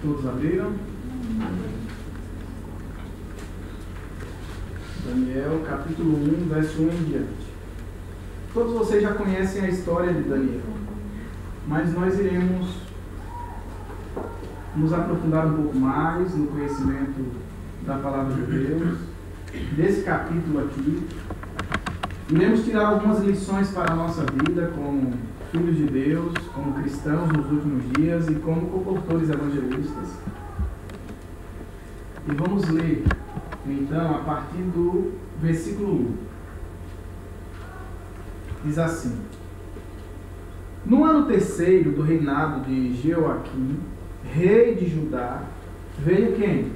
Todos abriram? Daniel, capítulo 1, verso 1 em diante. Todos vocês já conhecem a história de Daniel, mas nós iremos nos aprofundar um pouco mais no conhecimento da palavra de Deus, desse capítulo aqui. Iremos tirar algumas lições para a nossa vida como filhos de Deus, como cristãos nos últimos dias e como comportores evangelistas. E vamos ler, então, a partir do versículo 1. Diz assim: No ano terceiro do reinado de Jeoaquim, rei de Judá, veio quem?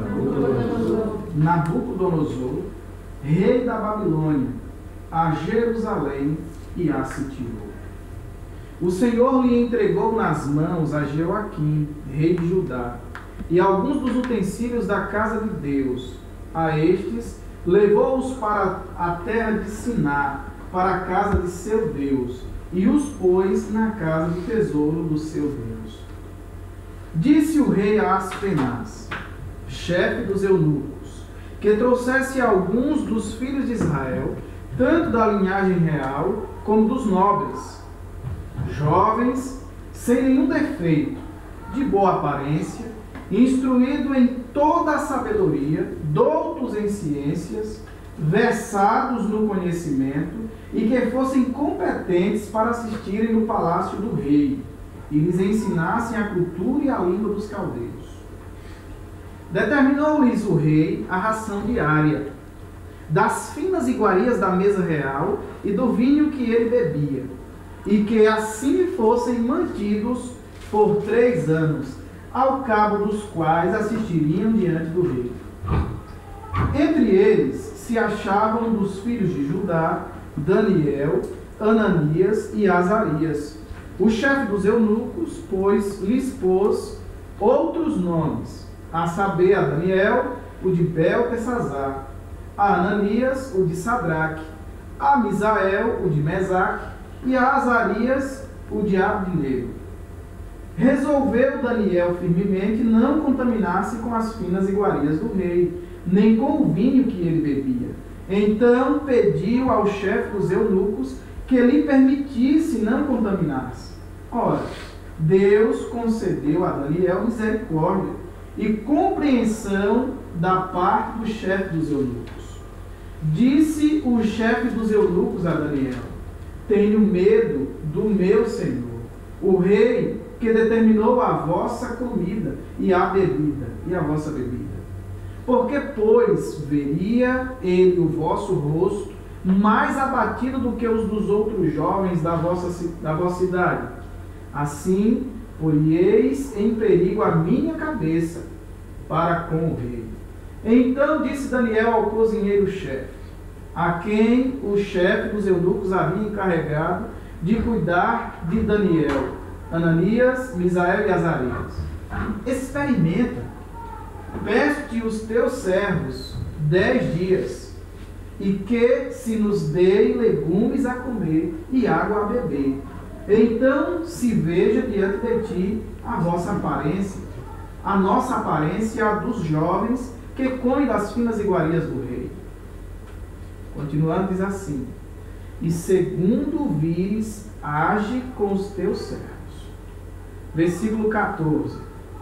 Nabucodonosor, rei da Babilônia, a Jerusalém e a sitiou. O Senhor lhe entregou nas mãos a Jeoaquim, rei de Judá, e alguns dos utensílios da casa de Deus. A estes levou-os para a terra de Siná, para a casa de seu Deus, e os pôs na casa do tesouro do seu Deus. Disse o rei a Aspenaz, chefe dos eunucos, que trouxesse alguns dos filhos de Israel, tanto da linhagem real como dos nobres, jovens, sem nenhum defeito, de boa aparência, instruído em toda a sabedoria, doutos em ciências, versados no conhecimento, e que fossem competentes para assistirem no palácio do rei, e lhes ensinassem a cultura e a língua dos caldeus. Determinou-lhes o rei a ração diária, das finas iguarias da mesa real e do vinho que ele bebia, e que assim fossem mantidos por 3 anos, ao cabo dos quais assistiriam diante do rei. Entre eles se achavam dos filhos de Judá, Daniel, Ananias e Azarias. O chefe dos eunucos, pois, lhes pôs outros nomes, a saber, a Daniel, o de Beltesazar, a Ananias, o de Sadraque, a Misael, o de Mesaque, e a Azarias, o de Abdinego. Resolveu Daniel firmemente não contaminar-se com as finas iguarias do rei, nem com o vinho que ele bebia. Então pediu ao chefe dos eunucos que lhe permitisse não contaminar-se. Ora, Deus concedeu a Daniel misericórdia e compreensão da parte do chefe dos eunucos. Disse o chefe dos eunucos a Daniel: Tenho medo do meu senhor, o rei, que determinou a vossa comida e a vossa bebida. Porque, pois, veria ele o vosso rosto mais abatido do que os dos outros jovens da vossa idade. Assim, poríeis em perigo a minha cabeça para com o rei. Então disse Daniel ao cozinheiro-chefe, a quem o chefe dos eunucos havia encarregado de cuidar de Daniel, Ananias, Misael e Azarias: Experimenta, peço-te os teus servos 10 dias, e que se nos deem legumes a comer e água a beber. Então se veja diante de ti a vossa aparência, a nossa aparência e a dos jovens que comem das finas iguarias do rei. Continuando, diz assim: E segundo vires, age com os teus servos. Versículo 14.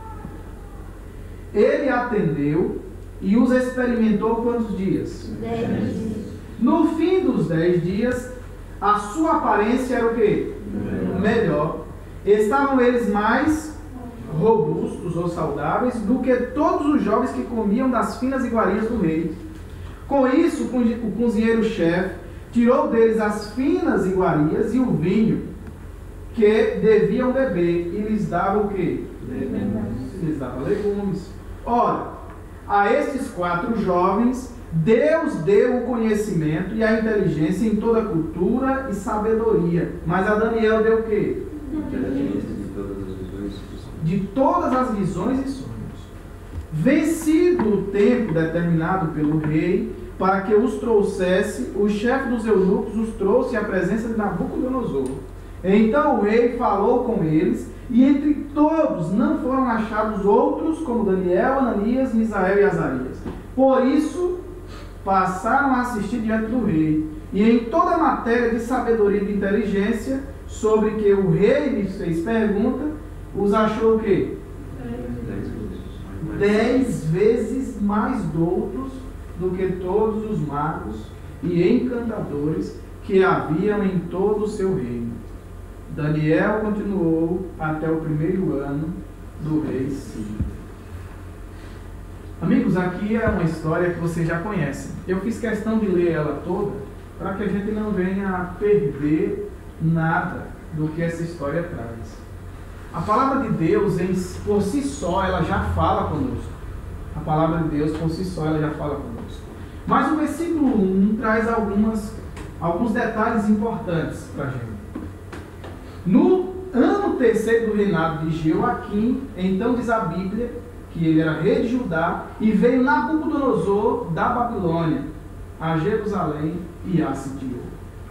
Ele atendeu e os experimentou quantos dias? 10 dias. No fim dos 10 dias, a sua aparência era o quê? Melhor. Estavam eles mais robustos ou saudáveis do que todos os jovens que comiam das finas iguarias do rei. Com isso, o cozinheiro-chefe tirou deles as finas iguarias e o vinho que deviam beber, e lhes dava o quê? Lhes dava legumes. Ora, a estes 4 jovens, Deus deu o conhecimento e a inteligência em toda cultura e sabedoria. Mas a Daniel deu o quê? De todas as visões e sonhos. Vencido o tempo determinado pelo rei para que os trouxesse, o chefe dos eunucos os trouxe à presença de Nabucodonosor. Então o rei falou com eles E entre todos não foram achados outros como Daniel, Ananias, Misael e Azarias. Por isso passaram a assistir diante do rei. E em toda a matéria de sabedoria e de inteligência, sobre que o rei lhes fez pergunta, os achou o quê? 10 vezes mais doutos do que todos os magos e encantadores que haviam em todo o seu reino. Daniel continuou até o 1º ano do rei Ciro. Amigos, aqui é uma história que vocês já conhecem. Eu fiz questão de ler ela toda para que a gente não venha a perder nada do que essa história traz. A palavra de Deus, por si só, ela já fala conosco. A palavra de Deus, por si só, ela já fala conosco. Mas o versículo 1 traz alguns detalhes importantes para a gente. No ano 3º do reinado de Jeoaquim, então diz a Bíblia que ele era rei de Judá, e veio Nabucodonosor da Babilônia a Jerusalém e a sitiou.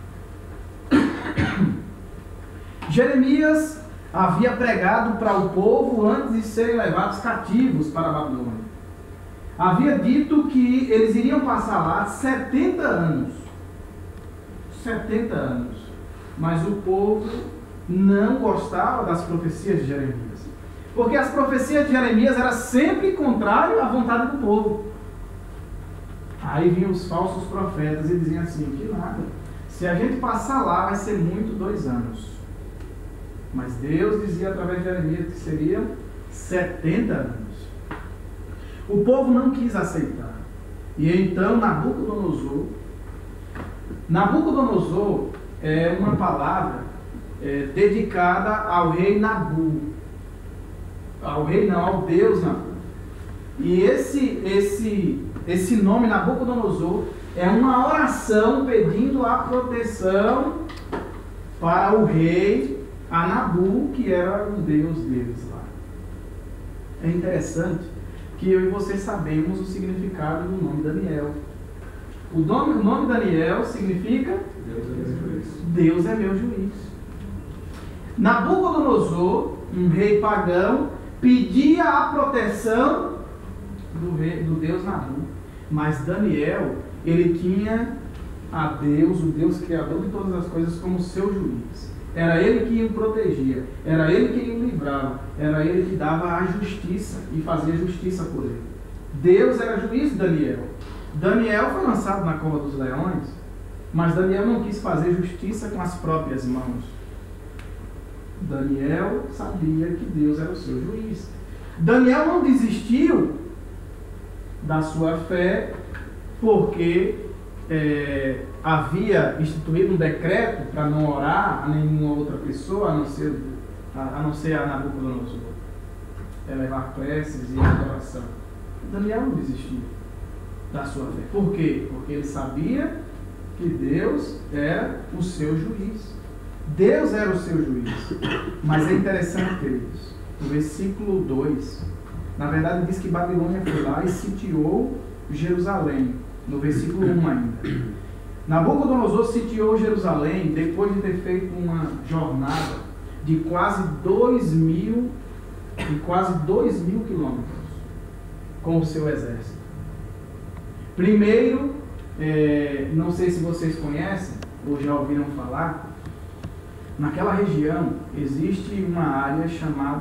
Jeremias havia pregado para o povo antes de serem levados cativos para a Babilônia. Havia dito que eles iriam passar lá 70 anos. 70 anos. Mas o povo não gostava das profecias de Jeremias. Porque as profecias de Jeremias eram sempre contrárias à vontade do povo. Aí vinham os falsos profetas e diziam assim, que nada. Se a gente passar lá, vai ser muito 2 anos. Mas Deus dizia através de Jeremias que seriam 70 anos. O povo não quis aceitar. E então Nabucodonosor é uma palavra dedicada ao rei Nabu. Ao Deus Nabu. E esse nome Nabucodonosor é uma oração pedindo a proteção para o rei a Nabu, que era o deus deles lá. É interessante que eu e você sabemos o significado do nome Daniel. O nome Daniel significa Deus é meu juiz. Nabucodonosor, um rei pagão, pedia a proteção do Deus Nabu. Mas Daniel, ele tinha a Deus, o Deus criador de todas as coisas, como seu juiz. Era ele que o protegia, era ele que o livrava, era ele que dava a justiça e fazia justiça por ele. Deus era juiz de Daniel. Daniel foi lançado na cova dos leões, mas Daniel não quis fazer justiça com as próprias mãos. Daniel sabia que Deus era o seu juiz. Daniel não desistiu da sua fé porque havia instituído um decreto para não orar a nenhuma outra pessoa, a não ser a Nabucodonosor. Levar preces e adoração. Daniel não desistiu da sua fé. Por quê? Porque ele sabia que Deus era o seu juiz. Deus era o seu juiz. Mas é interessante, queridos, no versículo 2, na verdade diz que Babilônia foi lá e sitiou Jerusalém, no versículo 1 ainda. Nabucodonosor sitiou Jerusalém depois de ter feito uma jornada de quase 2.000 quilômetros com o seu exército. Primeiro, não sei se vocês conhecem ou já ouviram falar, naquela região existe uma área chamada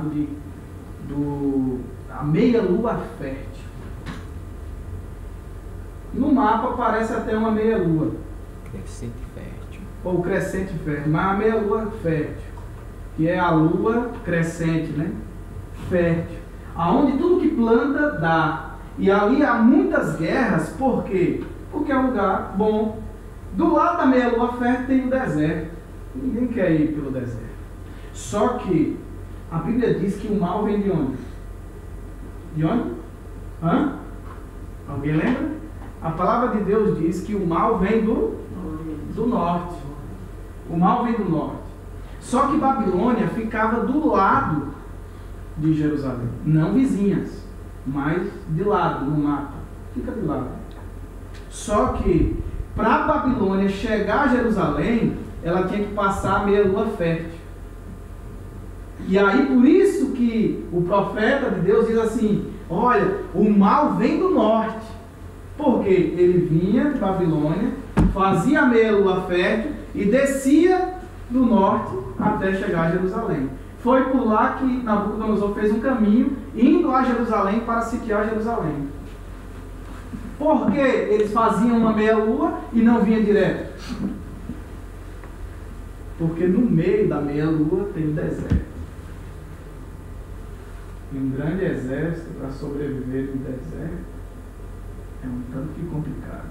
a meia-lua fértil. No mapa parece até uma meia-lua. Crescente fértil. Ou crescente fértil, mas a meia-lua fértil, que é a lua crescente, né? Fértil. Aonde tudo que planta dá. E ali há muitas guerras, por quê? Porque é um lugar bom. Do lado da meia-lua fértil tem o deserto. Ninguém quer ir pelo deserto. Só que a Bíblia diz que o mal vem de onde? De onde? Alguém lembra? A palavra de Deus diz que o mal vem do norte. O mal vem do norte. Só que Babilônia ficava do lado de Jerusalém. Não vizinhas, mas de lado, no mapa. Fica de lado. Só que para Babilônia chegar a Jerusalém, ela tinha que passar a meia-lua fértil. E aí por isso que o profeta de Deus diz assim: olha, o mal vem do norte. Porque ele vinha de Babilônia, fazia a meia-lua fértil e descia do norte até chegar a Jerusalém. Foi por lá que Nabucodonosor fez um caminho, indo a Jerusalém para sitiar Jerusalém. Por que eles faziam uma meia-lua e não vinha direto? Porque no meio da meia-lua tem o deserto. E um grande exército para sobreviver no deserto é um tanto que complicado.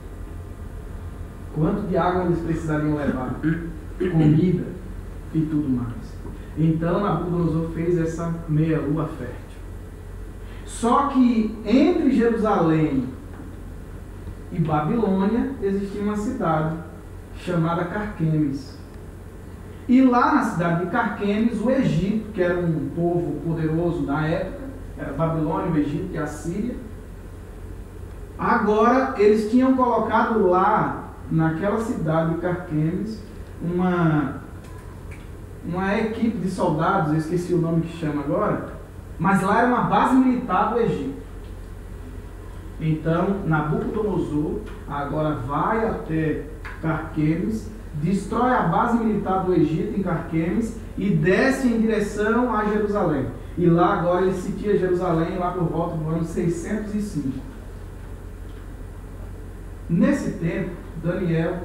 Quanto de água eles precisariam levar? Comida e tudo mais. Então Nabucodonosor fez essa meia-lua fértil. Só que entre Jerusalém e Babilônia existia uma cidade chamada Carquemes. E lá na cidade de Carquemes, o Egito, que era um povo poderoso da época, era Babilônia, o Egito e a Síria, agora eles tinham colocado lá, naquela cidade de Carquemes, uma equipe de soldados, eu esqueci o nome que chama agora, mas lá era uma base militar do Egito. Então Nabucodonosor agora vai até Carquemes, destrói a base militar do Egito em Carquemes e desce em direção a Jerusalém. E lá agora ele sitia Jerusalém lá por volta do ano 605. Nesse tempo, Daniel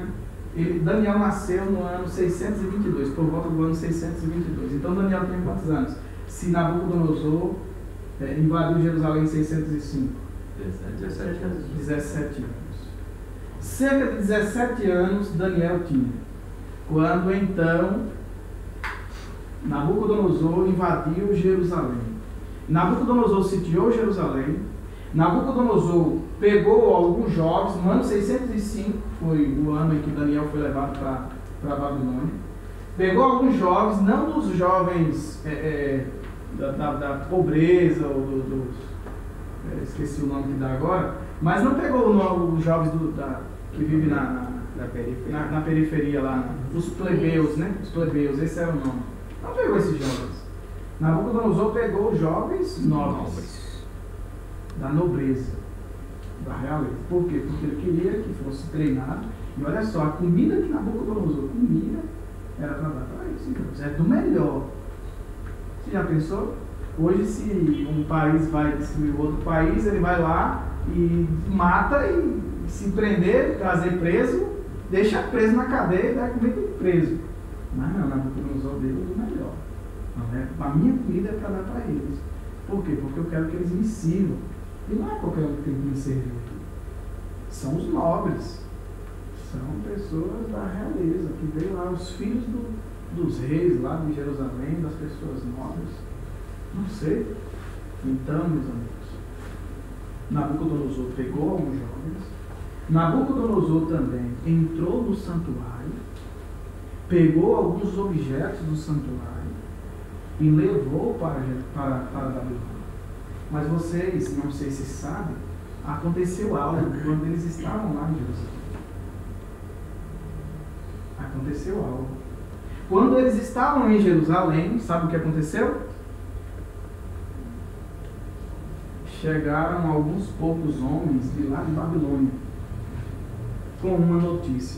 nasceu no ano 622, por volta do ano 622. Então Daniel tem quantos anos? Se Nabucodonosor invadiu Jerusalém em 605? 17 anos. 17 anos. Cerca de 17 anos Daniel tinha, quando então Nabucodonosor invadiu Jerusalém. Nabucodonosor sitiou Jerusalém. Nabucodonosor pegou alguns jovens, no ano 605, foi o ano em que Daniel foi levado para Babilônia. Pegou alguns jovens, não dos jovens da pobreza, ou esqueci o nome que dá agora, mas não pegou os jovens que vivem na periferia lá, os plebeus, né? Os plebeus, esse era o nome. Não pegou esses jovens. Nabucodonosor pegou os jovens nobres, da nobreza, da realeza. Por quê? Porque ele queria que fosse treinado. E olha só, a comida que Nabucodonosor comia era para dar para eles. É do melhor. Você já pensou? Hoje, se um país vai destruir outro país, ele vai lá e mata, e se prender, trazer preso, deixa preso na cadeia e dá comida preso. Mas não, Nabucodonosor deu o melhor. A minha comida é para dar para eles. Por quê? Porque eu quero que eles me sirvam. E não é qualquer um que tem que me servir. São os nobres. São pessoas da realeza, que veio lá, os filhos dos reis lá de Jerusalém, das pessoas nobres. Não sei. Então, meus amigos, Nabucodonosor pegou alguns jovens. Nabucodonosor também entrou no santuário, pegou alguns objetos do santuário e levou para Babilônia. Mas vocês, não sei se sabem, aconteceu algo quando eles estavam lá em Jerusalém. Aconteceu algo. Quando eles estavam em Jerusalém, sabe o que aconteceu? Chegaram alguns poucos homens de lá de Babilônia com uma notícia.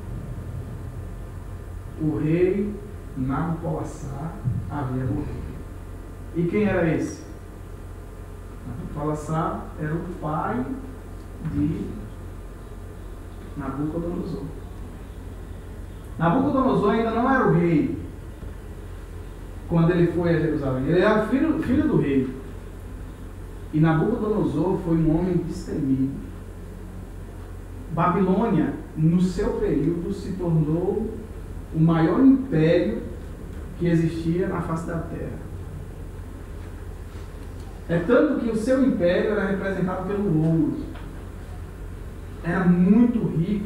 O rei Nabopolassar havia morrido. E quem era esse? Nabopolassar era o pai de Nabucodonosor. Nabucodonosor ainda não era o rei quando ele foi a Jerusalém. Ele era filho do rei. E Nabucodonosor foi um homem destemido. Babilônia, no seu período, se tornou o maior império que existia na face da terra. É tanto que o seu império era representado pelo ouro. Era muito rico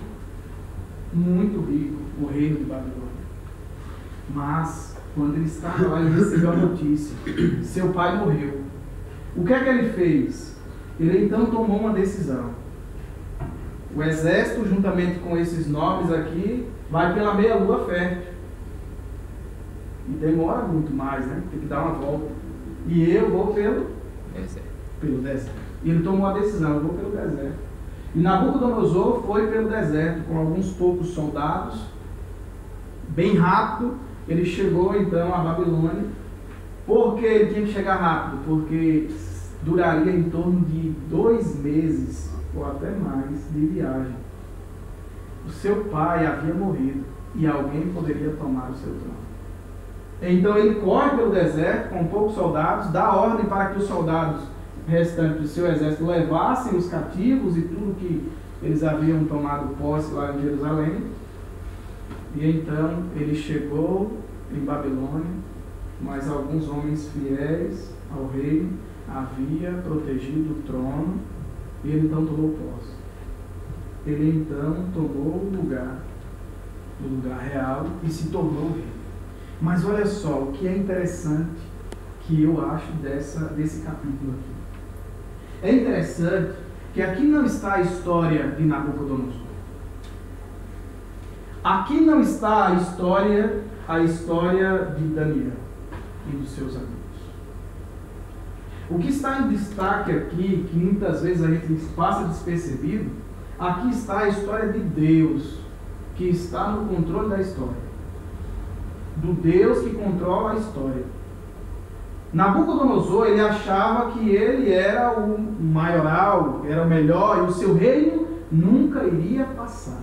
o reino de Babilônia. Mas, quando ele estava lá, ele recebeu a notícia: seu pai morreu. O que é que ele fez? Ele então tomou uma decisão. O exército, juntamente com esses nobres aqui, vai pela meia-lua fértil. E demora muito mais, né? Tem que dar uma volta. E eu vou pelo deserto. E ele tomou a decisão, eu vou pelo deserto. E Nabucodonosor foi pelo deserto com alguns poucos soldados. Bem rápido, ele chegou então a Babilônia. Por que ele tinha que chegar rápido? Porque duraria em torno de 2 meses, ou até mais, de viagem. O seu pai havia morrido e alguém poderia tomar o seu trono. Então ele corre pelo deserto com poucos soldados, dá ordem para que os soldados restantes do seu exército levassem os cativos e tudo que eles haviam tomado posse lá em Jerusalém. E então ele chegou em Babilônia, mas alguns homens fiéis ao rei havia protegido o trono e ele então tomou posse. Ele então tomou o lugar real e se tornou rei. Mas olha só, o que é interessante que eu acho desse capítulo aqui. É interessante que aqui não está a história de Nabucodonosor. Aqui não está a história de Daniel e dos seus amigos. O que está em destaque aqui, que muitas vezes a gente passa despercebido, aqui está a história de Deus, que está no controle da história. Do Deus que controla a história. Nabucodonosor, ele achava que ele era o maioral, era o melhor, e o seu reino nunca iria passar.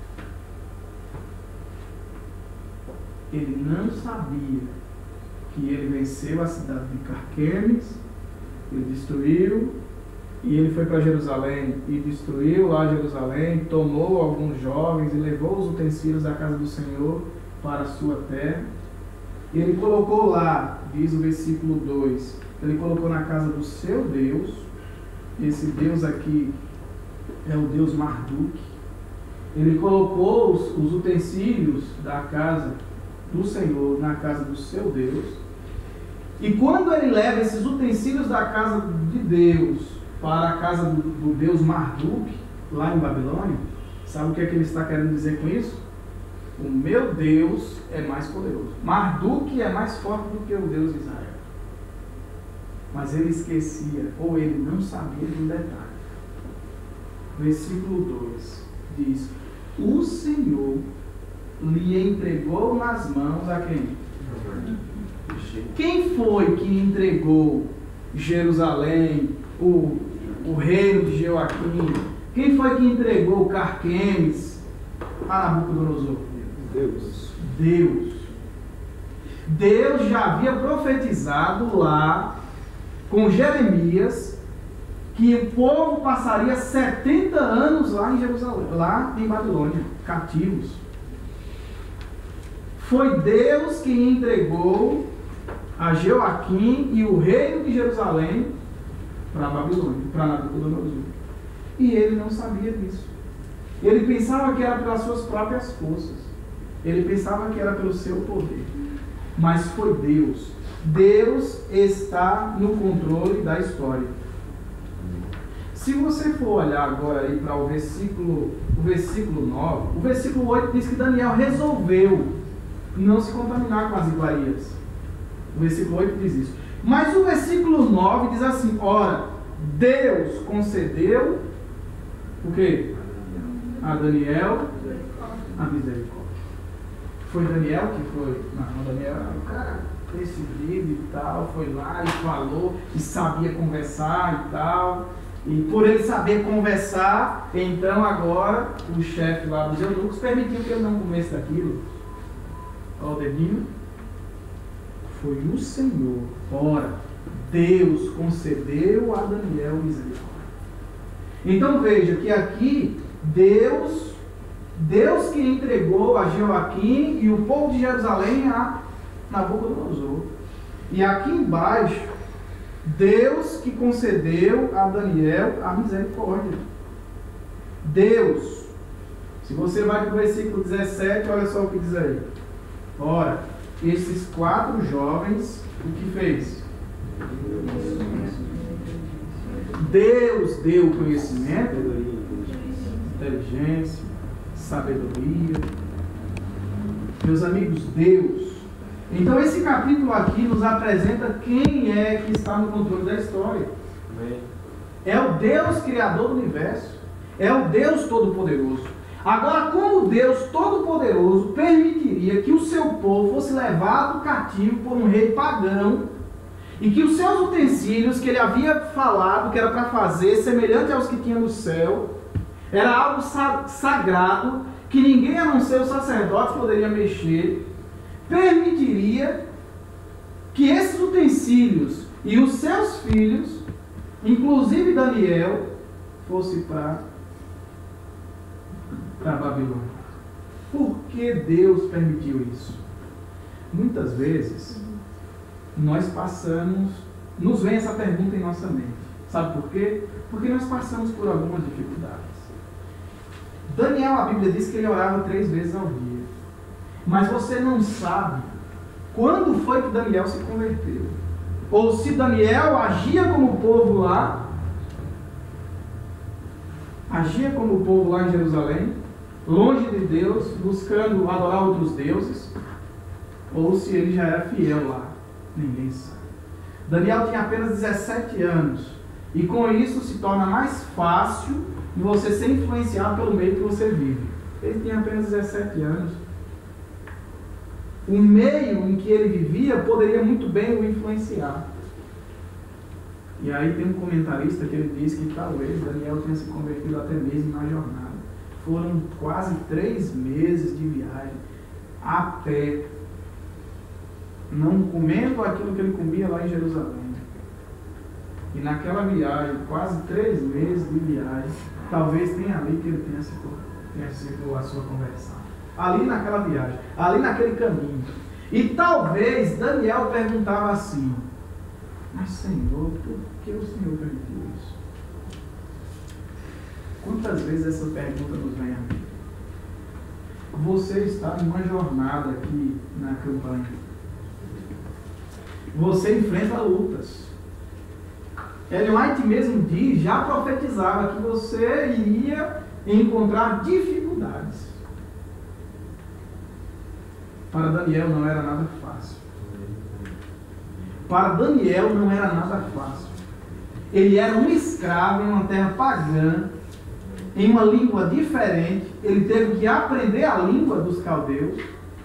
Ele não sabia que ele venceu a cidade de Carquemes, ele destruiu, e ele foi para Jerusalém e destruiu lá Jerusalém, tomou alguns jovens e levou os utensílios da casa do Senhor para a sua terra. E ele colocou lá, diz o versículo 2, ele colocou na casa do seu Deus. Esse Deus aqui é o Deus Marduk. Ele colocou os utensílios da casa do Senhor na casa do seu Deus. E quando ele leva esses utensílios da casa de Deus para a casa do Deus Marduk, lá em Babilônia, sabe o que é que ele está querendo dizer com isso? O meu Deus é mais poderoso. Marduk é mais forte do que o Deus de Israel. Mas ele esquecia, ou ele não sabia de um detalhe. Versículo 2 diz: o Senhor lhe entregou nas mãos a quem? Quem foi que entregou Jerusalém, o reino de Joaquim? Quem foi que entregou Carquemes a Nabucodonosor? Deus. Deus já havia profetizado lá com Jeremias que o povo passaria 70 anos lá em Jerusalém, lá em Babilônia, cativos. Foi Deus que entregou a Joaquim e o reino de Jerusalém para Babilônia, para Nabucodonosor. E ele não sabia disso. Ele pensava que era pelas suas próprias forças. Ele pensava que era pelo seu poder. Mas foi Deus. Deus está no controle da história. Se você for olhar agora aí para o versículo 9, o versículo 8 diz que Daniel resolveu não se contaminar com as iguarias. O versículo 8 diz isso. Mas o versículo 9 diz assim: ora, Deus concedeu o quê? A Daniel a misericórdia. Foi Daniel que foi? Não, Daniel era o cara decidido e tal, foi lá e falou, e sabia conversar e tal. E por ele saber conversar, então agora o chefe lá dos eunucos permitiu que ele não comesse daquilo. Aldemir, foi o Senhor. Ora, Deus concedeu a Daniel misericórdia. Então veja que aqui Deus que entregou a Joaquim e o povo de Jerusalém a Nabucodonosor. E aqui embaixo, Deus que concedeu a Daniel a misericórdia. Deus. Se você vai para o versículo 17, olha só o que diz aí. Ora, esses 4 jovens, o que fez? Deus deu conhecimento, inteligência, sabedoria. Meus amigos, Deus Então esse capítulo aqui nos apresenta quem é que está no controle da história. É o Deus Criador do universo. É o Deus Todo-Poderoso. Agora, como Deus Todo-Poderoso permitiria que o seu povo fosse levado cativo por um rei pagão e que os seus utensílios que ele havia falado que era para fazer, semelhante aos que tinha no céu, era algo sagrado, que ninguém a não ser os sacerdotes poderia mexer, permitiria que esses utensílios e os seus filhos, inclusive Daniel, fosse para a Babilônia. Por que Deus permitiu isso? Muitas vezes nós nos vem essa pergunta em nossa mente. Sabe por quê? Porque nós passamos por algumas dificuldades. Daniel, a Bíblia diz que ele orava 3 vezes ao dia. Mas você não sabe quando foi que Daniel se converteu. Ou se Daniel agia como o povo lá em Jerusalém, longe de Deus, buscando adorar outros deuses, ou se ele já era fiel lá. Ninguém sabe. Daniel tinha apenas 17 anos, e com isso se torna mais fácil de você ser influenciado pelo meio que você vive. Ele tinha apenas 17 anos. O meio em que ele vivia poderia muito bem o influenciar. E aí tem um comentarista que ele diz que talvez Daniel tenha se convertido até mesmo na jornada. Foram quase 3 meses de viagem a pé, não comendo aquilo que ele comia lá em Jerusalém. E naquela viagem, quase 3 meses de viagem, talvez tenha ali que ele tenha sido a sua conversão. Ali naquela viagem, ali naquele caminho. E talvez Daniel perguntava assim: mas Senhor, por que o Senhor permitiu isso? Quantas vezes essa pergunta nos vem a mim? Você está numa jornada aqui na campanha. Você enfrenta lutas. Ellen White mesmo diz, já profetizava que você iria encontrar dificuldades. Para Daniel não era nada fácil. Para Daniel não era nada fácil. Ele era um escravo em uma terra pagã, em uma língua diferente. Ele teve que aprender a língua dos caldeus,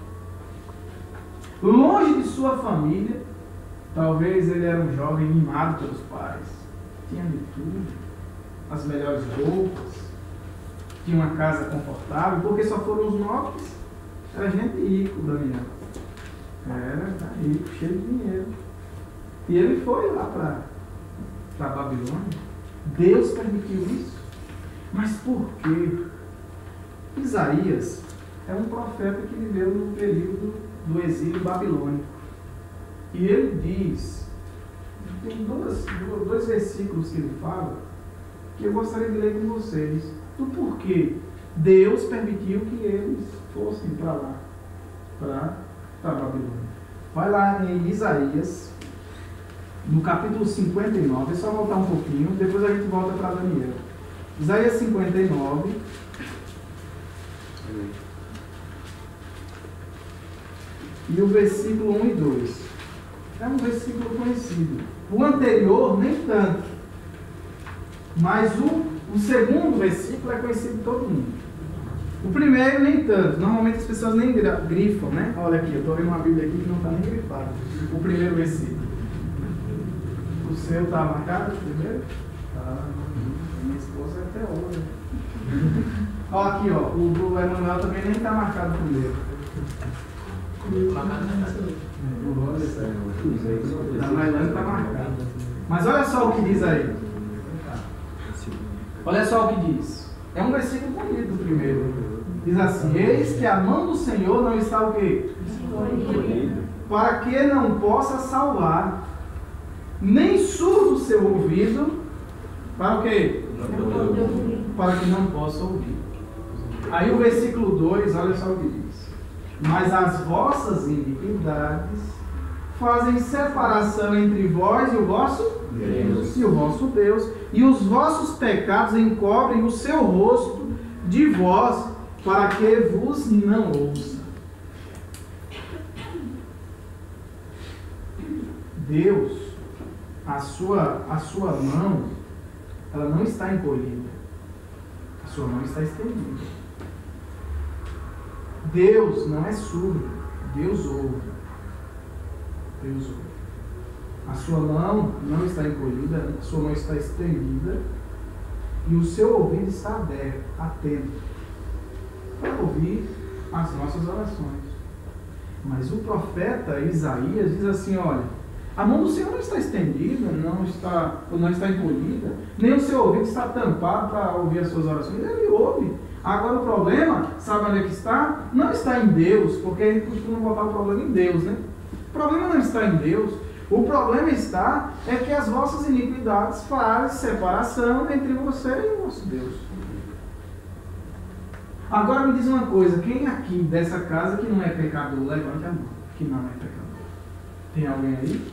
longe de sua família. Talvez ele era um jovem mimado pelos pais, tinha de tudo, as melhores roupas, tinha uma casa confortável, porque só foram os nobres. Era gente rico, Daniel. Era rico, cheio de dinheiro. E ele foi lá para a Babilônia. Deus permitiu isso. Mas por quê? Isaías é um profeta que viveu no período do exílio babilônico. E ele diz, tem dois versículos que ele fala, que eu gostaria de ler com vocês, do porquê Deus permitiu que eles fossem para lá, para a Babilônia. Vai lá em Isaías, no capítulo 59, é só voltar um pouquinho, depois a gente volta para Daniel. Isaías 59. E o versículo 1 e 2. É um versículo conhecido. O anterior, nem tanto. Mas o segundo versículo é conhecido de todo mundo. O primeiro, nem tanto. Normalmente as pessoas nem grifam, né? Olha aqui, eu estou vendo uma Bíblia aqui que não está nem grifada. O primeiro versículo. O seu está marcado? O primeiro? Tá. Minha esposa é teóloga. Olha aqui, ó. O do Emanuel também nem está marcado o primeiro. Da Mailândia está marcado. Mas olha só o que diz aí. Olha só o que diz. É um versículo bonito o primeiro. Diz assim: eis que a mão do Senhor não está o quê? Para que não possa salvar, nem surdo o seu ouvido, para o quê? Para que não possa ouvir. Aí o versículo 2, olha só o que diz. Mas as vossas iniquidades fazem separação entre vós e o vosso Deus. E os vossos pecados encobrem o seu rosto de vós, para que vos não ouça. Deus, a sua mão, ela não está encolhida. A sua mão está estendida. Deus não é surdo. Deus ouve. Deus ouve. A sua mão não está encolhida, a sua mão está estendida e o seu ouvido está aberto, atento, para ouvir as nossas orações. Mas o profeta Isaías diz assim, olha, a mão do Senhor não está estendida, não está encolhida, nem o seu ouvido está tampado para ouvir as suas orações. Ele ouve. Agora o problema, sabe onde é que está? Não está em Deus, porque a gente costuma botar o problema em Deus, né? O problema não está em Deus. O problema está é que as vossas iniquidades fazem separação entre você e o nosso Deus. Agora me diz uma coisa, quem aqui dessa casa que não é pecador, levante a mão, que não é pecador. Tem alguém aí?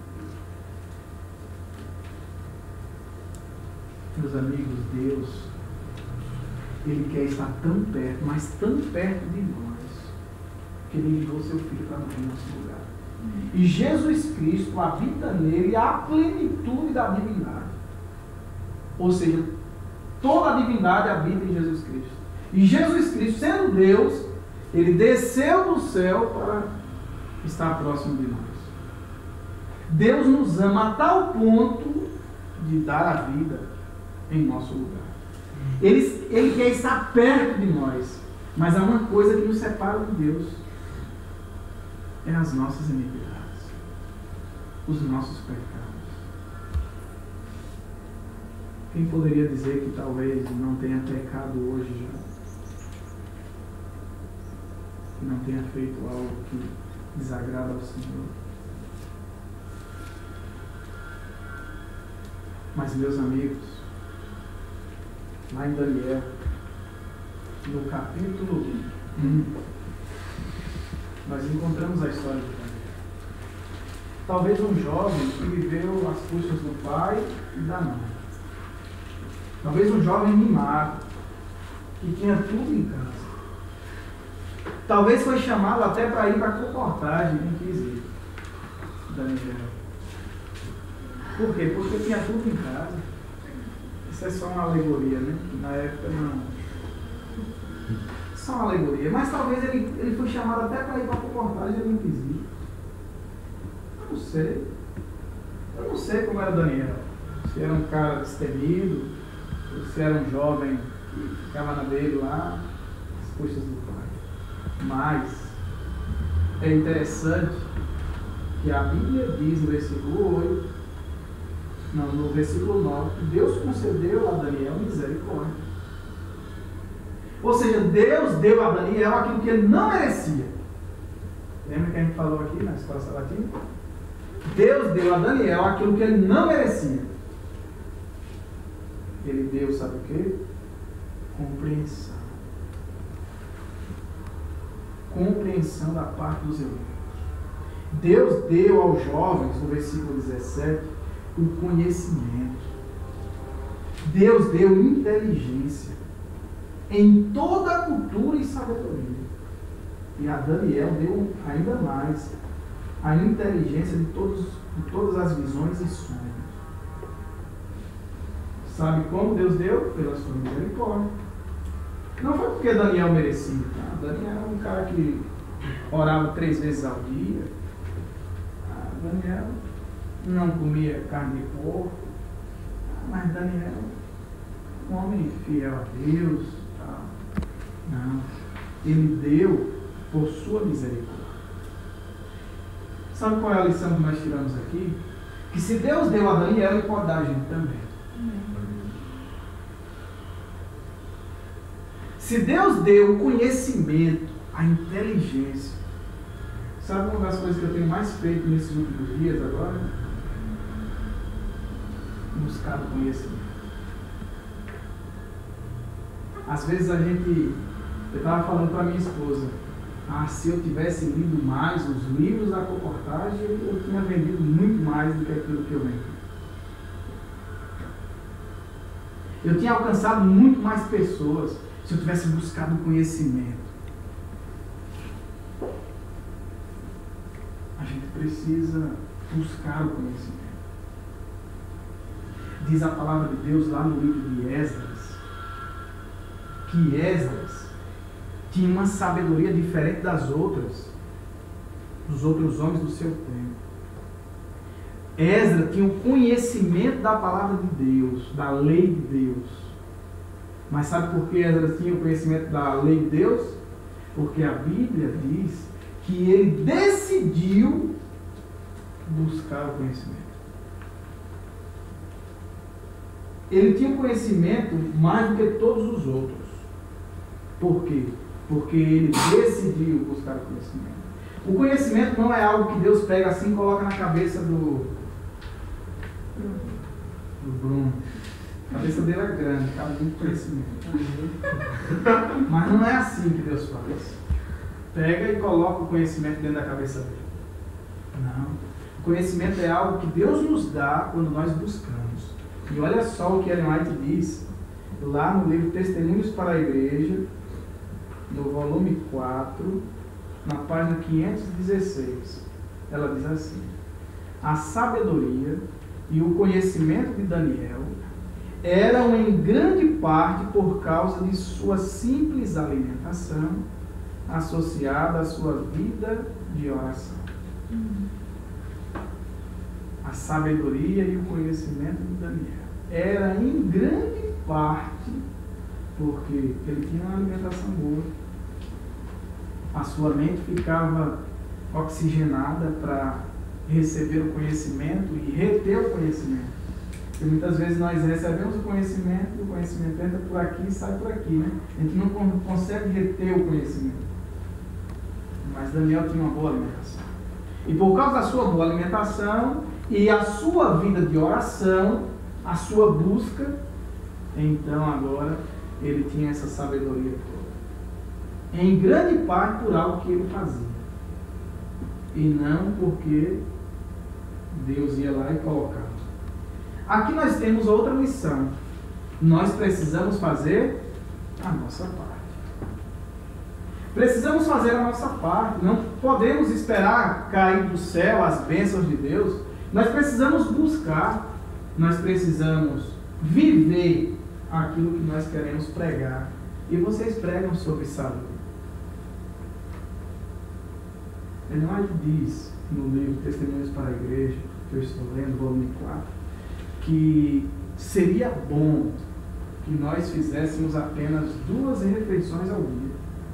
Meus amigos, Deus, Ele quer estar tão perto, mas tão perto de nós, que Ele enviou seu Filho para morrer em nosso lugar. E Jesus Cristo habita nele a plenitude da divindade. Ou seja, toda a divindade habita em Jesus Cristo. E Jesus Cristo, sendo Deus, Ele desceu do céu para estar próximo de nós. Deus nos ama a tal ponto de dar a vida em nosso lugar. Ele quer estar perto de nós. Mas há uma coisa que nos separa de Deus. É as nossas iniquidades. Os nossos pecados. Quem poderia dizer que talvez não tenha pecado hoje já? Que não tenha feito algo que desagrada ao Senhor? Mas, meus amigos, lá em Daniel, no capítulo 1, nós encontramos a história de Daniel. Talvez um jovem que viveu às custas do pai e da mãe. Talvez um jovem mimado, que tinha tudo em casa. Talvez foi chamado até para ir para a comportagem, nem quis ir. Daniel. Por quê? Porque tinha tudo em casa. Isso é só uma alegoria, né? Na época não. Só uma alegoria. Mas talvez ele foi chamado até para ir para a comportagem e ele não quis ir. Eu não sei. Eu não sei como era Daniel. Se era um cara destemido, ou se era um jovem que ficava na dele lá, às custas do pai. Mas é interessante que a Bíblia diz no versículo 8, não, no versículo 9, que Deus concedeu a Daniel misericórdia. Ou seja, Deus deu a Daniel aquilo que ele não merecia. Lembra que a gente falou aqui na escola sabatina? Deus deu a Daniel aquilo que ele não merecia. Ele deu, sabe o quê? Compreensão. Compreensão da parte dos irmãos. Deus deu aos jovens, no versículo 17, o conhecimento. Deus deu inteligência em toda a cultura e sabedoria. E a Daniel deu ainda mais a inteligência de todas as visões e sonhos. Sabe como Deus deu? Pela sua misericórdia. Não foi porque Daniel merecia. Tá? Daniel era um cara que orava 3 vezes ao dia. Daniel não comia carne de porco. Mas Daniel, um homem fiel a Deus. Tá? Não. Ele deu por sua misericórdia. Sabe qual é a lição que nós tiramos aqui? Que se Deus deu a Daniel, Ele pode dar a gente também. Se Deus deu o conhecimento, a inteligência, sabe uma das coisas que eu tenho mais feito nesses últimos dias agora? Buscar o conhecimento. Às vezes eu estava falando para minha esposa, se eu tivesse lido mais os livros da comportagem, eu tinha vendido muito mais do que aquilo que eu vendo. Eu tinha alcançado muito mais pessoas se eu tivesse buscado conhecimento. A gente precisa buscar o conhecimento. Diz a palavra de Deus lá no livro de Esdras, que Esdras tinha uma sabedoria diferente dos outros homens do seu tempo. Esdras tinha o conhecimento da palavra de Deus, da lei de Deus. Mas sabe por que Esdras tinha o conhecimento da lei de Deus? Porque a Bíblia diz que ele decidiu buscar o conhecimento. Ele tinha um conhecimento mais do que todos os outros. Por quê? Porque ele decidiu buscar o conhecimento. O conhecimento não é algo que Deus pega assim e coloca na cabeça do Bruno. A cabeça dele é grande, cabe muito conhecimento. Mas não é assim que Deus faz. Pega e coloca o conhecimento dentro da cabeça dele. Não. O conhecimento é algo que Deus nos dá quando nós buscamos. E olha só o que Ellen White diz lá no livro Testemunhos para a Igreja, no volume 4, na página 516. Ela diz assim: a sabedoria e o conhecimento de Daniel eram em grande parte por causa de sua simples alimentação associada à sua vida de oração. A sabedoria e o conhecimento de Daniel era em grande parte porque ele tinha uma alimentação boa. A sua mente ficava oxigenada para receber o conhecimento e reter o conhecimento. Porque muitas vezes nós recebemos o conhecimento entra por aqui e sai por aqui, né? A gente não consegue reter o conhecimento. Mas Daniel tinha uma boa alimentação. E por causa da sua boa alimentação e a sua vida de oração, a sua busca, então agora ele tinha essa sabedoria toda. Em grande parte por algo que ele fazia. E não porque Deus ia lá e colocava. Aqui nós temos outra lição. Nós precisamos fazer a nossa parte. Precisamos fazer a nossa parte. Não podemos esperar cair do céu as bênçãos de Deus. Nós precisamos buscar. Nós precisamos viver aquilo que nós queremos pregar. E vocês pregam sobre saúde. Ellen White diz no livro Testemunhos para a Igreja, que eu estou lendo, volume 4, que seria bom que nós fizéssemos apenas 2 refeições ao dia.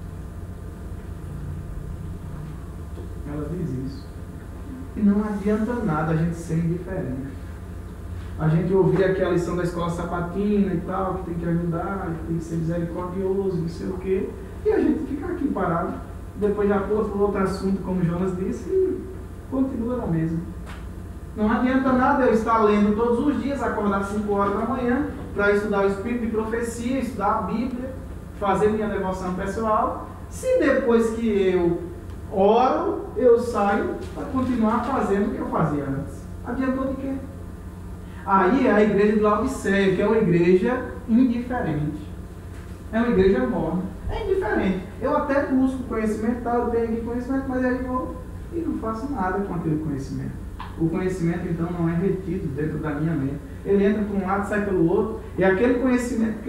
Ela diz isso. E não adianta nada a gente ser indiferente. A gente ouvir aquela lição da escola sabatina e tal, que tem que ajudar, que tem que ser misericordioso, não sei o quê, e a gente fica aqui parado, depois já pula para outro assunto, como Jonas disse, e continua na mesma. Não adianta nada eu estar lendo todos os dias, acordar 5 horas da manhã, para estudar o Espírito de Profecia, estudar a Bíblia, fazer minha devoção pessoal, se depois que eu oro, eu saio para continuar fazendo o que eu fazia antes. Adiantou de quê? Aí é a igreja de Laodiceia, que é uma igreja indiferente. É uma igreja morna. É indiferente. Eu até busco conhecimento, eu tenho aqui conhecimento, mas aí vou e não faço nada com aquele conhecimento. O conhecimento, então, não é retido dentro da minha mente. Ele entra por um lado e sai pelo outro. E aquele conhecimento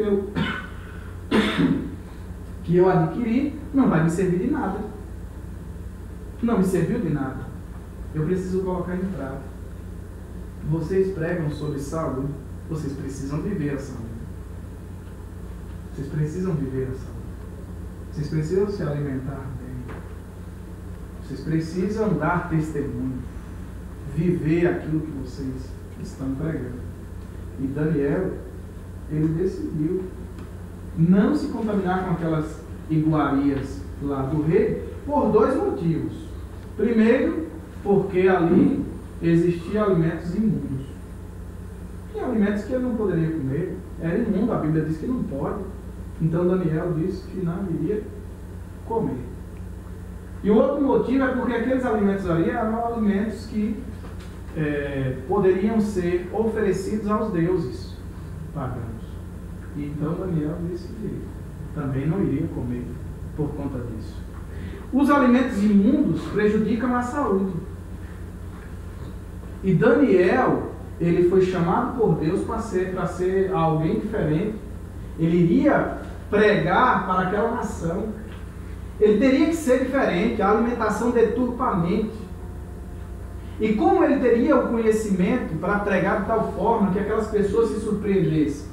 que eu adquiri não vai me servir de nada. Não me serviu de nada. Eu preciso colocar em prática. Vocês pregam sobre saúde, vocês precisam viver a saúde. Vocês precisam viver a saúde. Vocês precisam se alimentar bem. Vocês precisam dar testemunho. Viver aquilo que vocês estão pregando. E Daniel, ele decidiu não se contaminar com aquelas iguarias lá do rei por 2 motivos. Primeiro, porque ali existiam alimentos imundos. Tinha alimentos que ele não poderia comer. Era imundo, a Bíblia diz que não pode. Então Daniel disse que não iria comer. E o outro motivo é porque aqueles alimentos ali eram alimentos que poderiam ser oferecidos aos deuses pagãos. E então Daniel disse que também não iria comer por conta disso. Os alimentos imundos prejudicam a saúde. E Daniel, ele foi chamado por Deus para ser alguém diferente. Ele iria pregar para aquela nação. Ele teria que ser diferente, a alimentação deturpa a mente. E como ele teria o conhecimento para pregar de tal forma que aquelas pessoas se surpreendessem?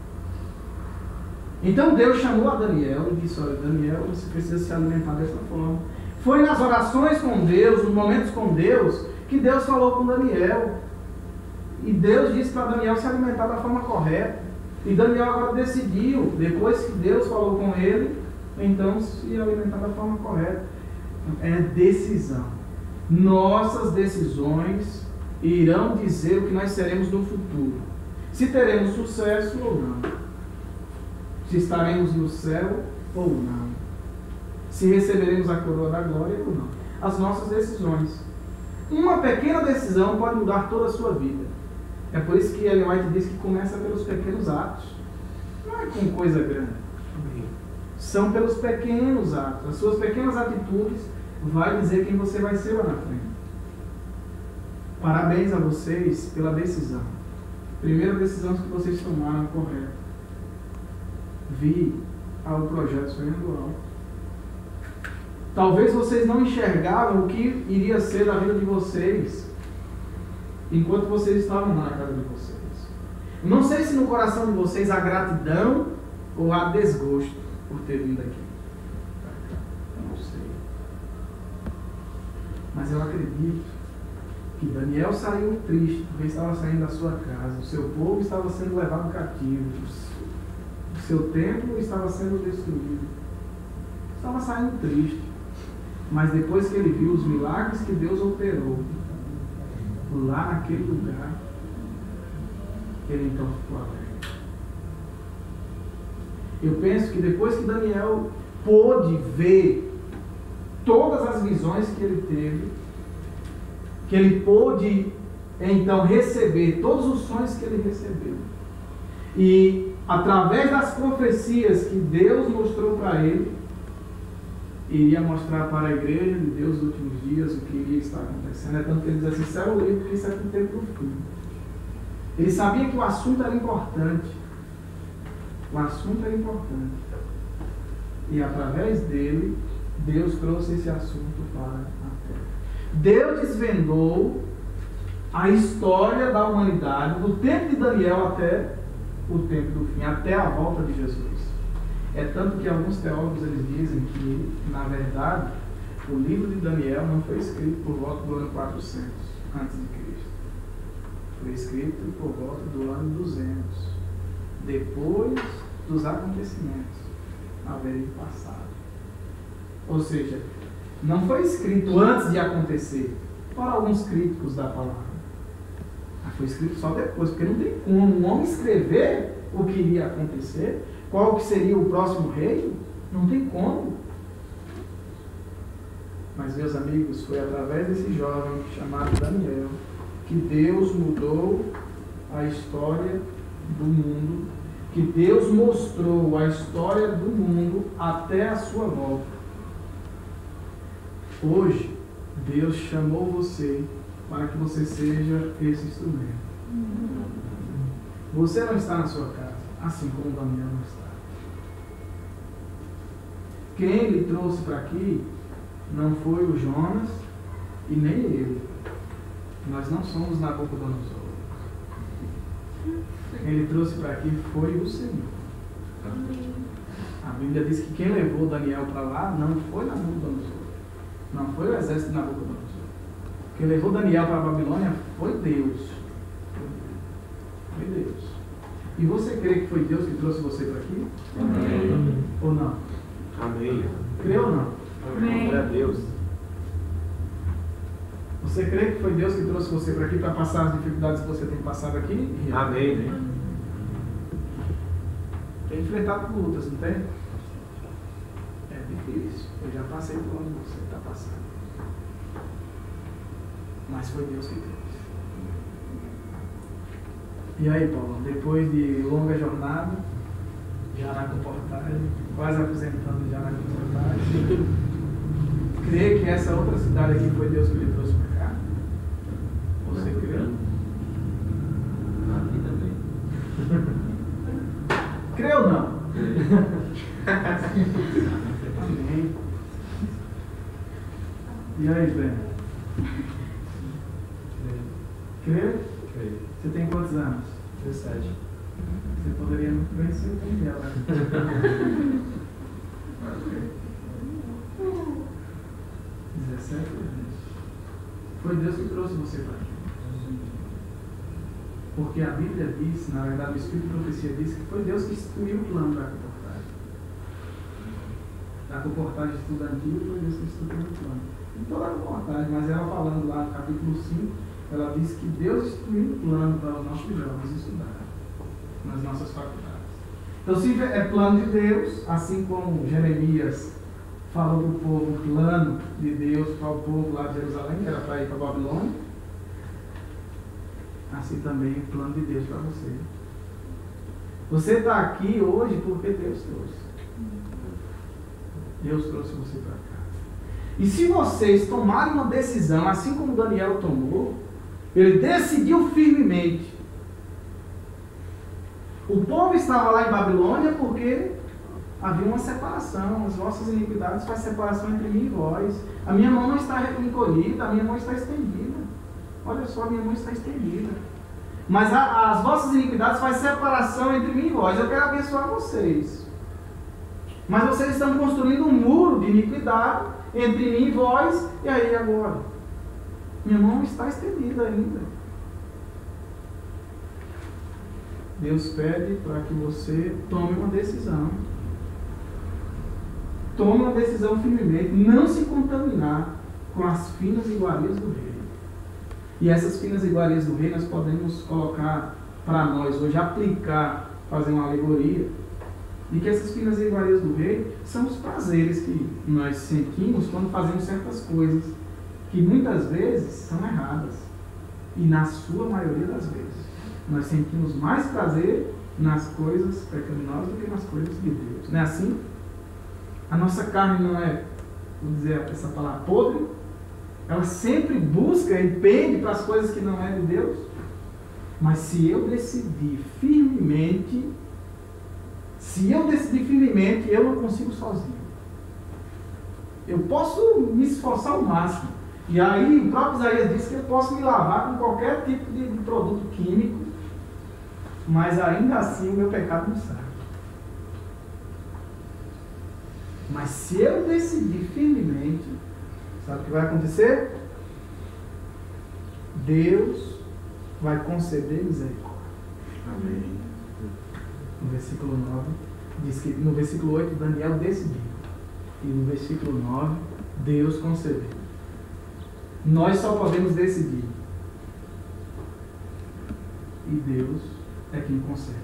Então Deus chamou a Daniel e disse: olha, Daniel, você precisa se alimentar dessa forma. Foi nas orações com Deus, nos momentos com Deus, que Deus falou com Daniel. E Deus disse para Daniel se alimentar da forma correta. E Daniel agora decidiu, depois que Deus falou com ele, então se alimentar da forma correta. É decisão. Nossas decisões irão dizer o que nós seremos no futuro. Se teremos sucesso ou não. Se estaremos no céu ou não. Se receberemos a coroa da glória ou não. As nossas decisões. Uma pequena decisão pode mudar toda a sua vida. É por isso que Ellen White diz que começa pelos pequenos atos. Não é com coisa grande. São pelos pequenos atos. As suas pequenas atitudes vai dizer quem você vai ser lá na frente. Parabéns a vocês pela decisão. Primeira decisão que vocês tomaram correta. Vi ao projeto Sonhando Alto. Talvez vocês não enxergavam o que iria ser a vida de vocês enquanto vocês estavam lá na casa de vocês. Não sei se no coração de vocês há gratidão ou há desgosto por ter vindo aqui. Eu não sei. Mas eu acredito que Daniel saiu triste porque estava saindo da sua casa. O seu povo estava sendo levado cativo. O seu templo estava sendo destruído. Estava saindo triste. Mas depois que ele viu os milagres que Deus operou lá naquele lugar, ele então ficou alegre. Eu penso que depois que Daniel pôde ver todas as visões que ele teve, que ele pôde então receber todos os sonhos que ele recebeu, e através das profecias que Deus mostrou para ele, iria mostrar para a igreja de Deus nos últimos dias o que iria estar acontecendo. É tanto que ele diz assim: céu livre, porque isso é o tempo do fim. Ele sabia que o assunto era importante. O assunto era importante. E através dele, Deus trouxe esse assunto para a terra. Deus desvendou a história da humanidade, do tempo de Daniel até o tempo do fim, até a volta de Jesus. É tanto que alguns teólogos eles dizem que, na verdade, o livro de Daniel não foi escrito por volta do ano 400 a.C. Foi escrito por volta do ano 200, depois dos acontecimentos haverem passado. Ou seja, não foi escrito antes de acontecer, para alguns críticos da palavra. Mas foi escrito só depois, porque não tem como um homem escrever o que iria acontecer. Qual que seria o próximo rei? Não tem como. Mas, meus amigos, foi através desse jovem chamado Daniel que Deus mudou a história do mundo, que Deus mostrou a história do mundo até a sua volta. Hoje, Deus chamou você para que você seja esse instrumento. Você não está na sua casa, assim como Daniel não está. Quem lhe trouxe para aqui não foi o Jonas e nem ele. Nós não somos Nabucodonosor. Quem lhe trouxe para aqui foi o Senhor. A Bíblia diz que quem levou Daniel para lá não foi Nabucodonosor. Não foi o exército de Nabucodonosor. Quem levou Daniel para a Babilônia foi Deus. Foi Deus. E você crê que foi Deus que trouxe você para aqui? Amém. Ou não? Amém. Crê ou não? Amém. Glória a Deus. Você crê que foi Deus que trouxe você para aqui para passar as dificuldades que você tem passado aqui? Amém. Tem enfrentado lutas, não tem? É difícil. Eu já passei por onde você está passando. Mas foi Deus que trouxe. E aí, Paulo, depois de longa jornada, já na comportagem, quase aposentando já na comportagem, crê que essa outra cidade aqui foi Deus que lhe trouxe para cá? Você crê? Amém. E aí, Breno? Crê? Você tem quantos anos? 17. Você poderia muito bem ser o dela. 17 anos. Foi Deus que trouxe você para aqui. Porque a Bíblia diz, na verdade o Espírito de Profecia diz que foi Deus que instituiu o plano da comportagem. A comportagem estudantil foi Deus que instituiu o plano. Em toda a comportagem, mas ela falando lá no capítulo 5, ela diz que Deus instituiu um plano para os nossos jovens estudarem nas nossas faculdades. Então, se é plano de Deus, assim como Jeremias falou para o povo, o plano de Deus para o povo lá de Jerusalém, que era para ir para a Babilônia, assim também o plano de Deus para você. Você está aqui hoje porque Deus trouxe. Deus trouxe você para cá. E se vocês tomarem uma decisão, assim como Daniel tomou, ele decidiu firmemente. O povo estava lá em Babilônia porque havia uma separação. As vossas iniquidades fazem separação entre mim e vós. A minha mão não está encolhida, a minha mão está estendida. Olha só, a minha mão está estendida. Mas as vossas iniquidades fazem separação entre mim e vós. Eu quero abençoar vocês. Mas vocês estão construindo um muro de iniquidade entre mim e vós. E aí agora? Minha mão está estendida ainda. Deus pede para que você tome uma decisão. Tome uma decisão firmemente. Não se contaminar com as finas iguarias do rei. E essas finas iguarias do rei nós podemos colocar para nós hoje, aplicar, fazer uma alegoria. E que essas finas iguarias do rei são os prazeres que nós sentimos quando fazemos certas coisas, que muitas vezes são erradas. E na sua maioria das vezes, nós sentimos mais prazer nas coisas pecaminosas do que nas coisas de Deus. Não é assim? A nossa carne não é, vou dizer essa palavra, podre. Ela sempre busca e pende para as coisas que não é de Deus. Mas se eu decidir firmemente, eu não consigo sozinho. Eu posso me esforçar ao máximo. E aí o próprio Isaías diz que eu posso me lavar com qualquer tipo de produto químico, mas ainda assim o meu pecado não sai. Mas se eu decidir firmemente, sabe o que vai acontecer? Deus vai conceder misericórdia. Amém. No versículo 9, diz que no versículo 8, Daniel decidiu. E no versículo 9, Deus concedeu. Nós só podemos decidir. E Deus é quem concede.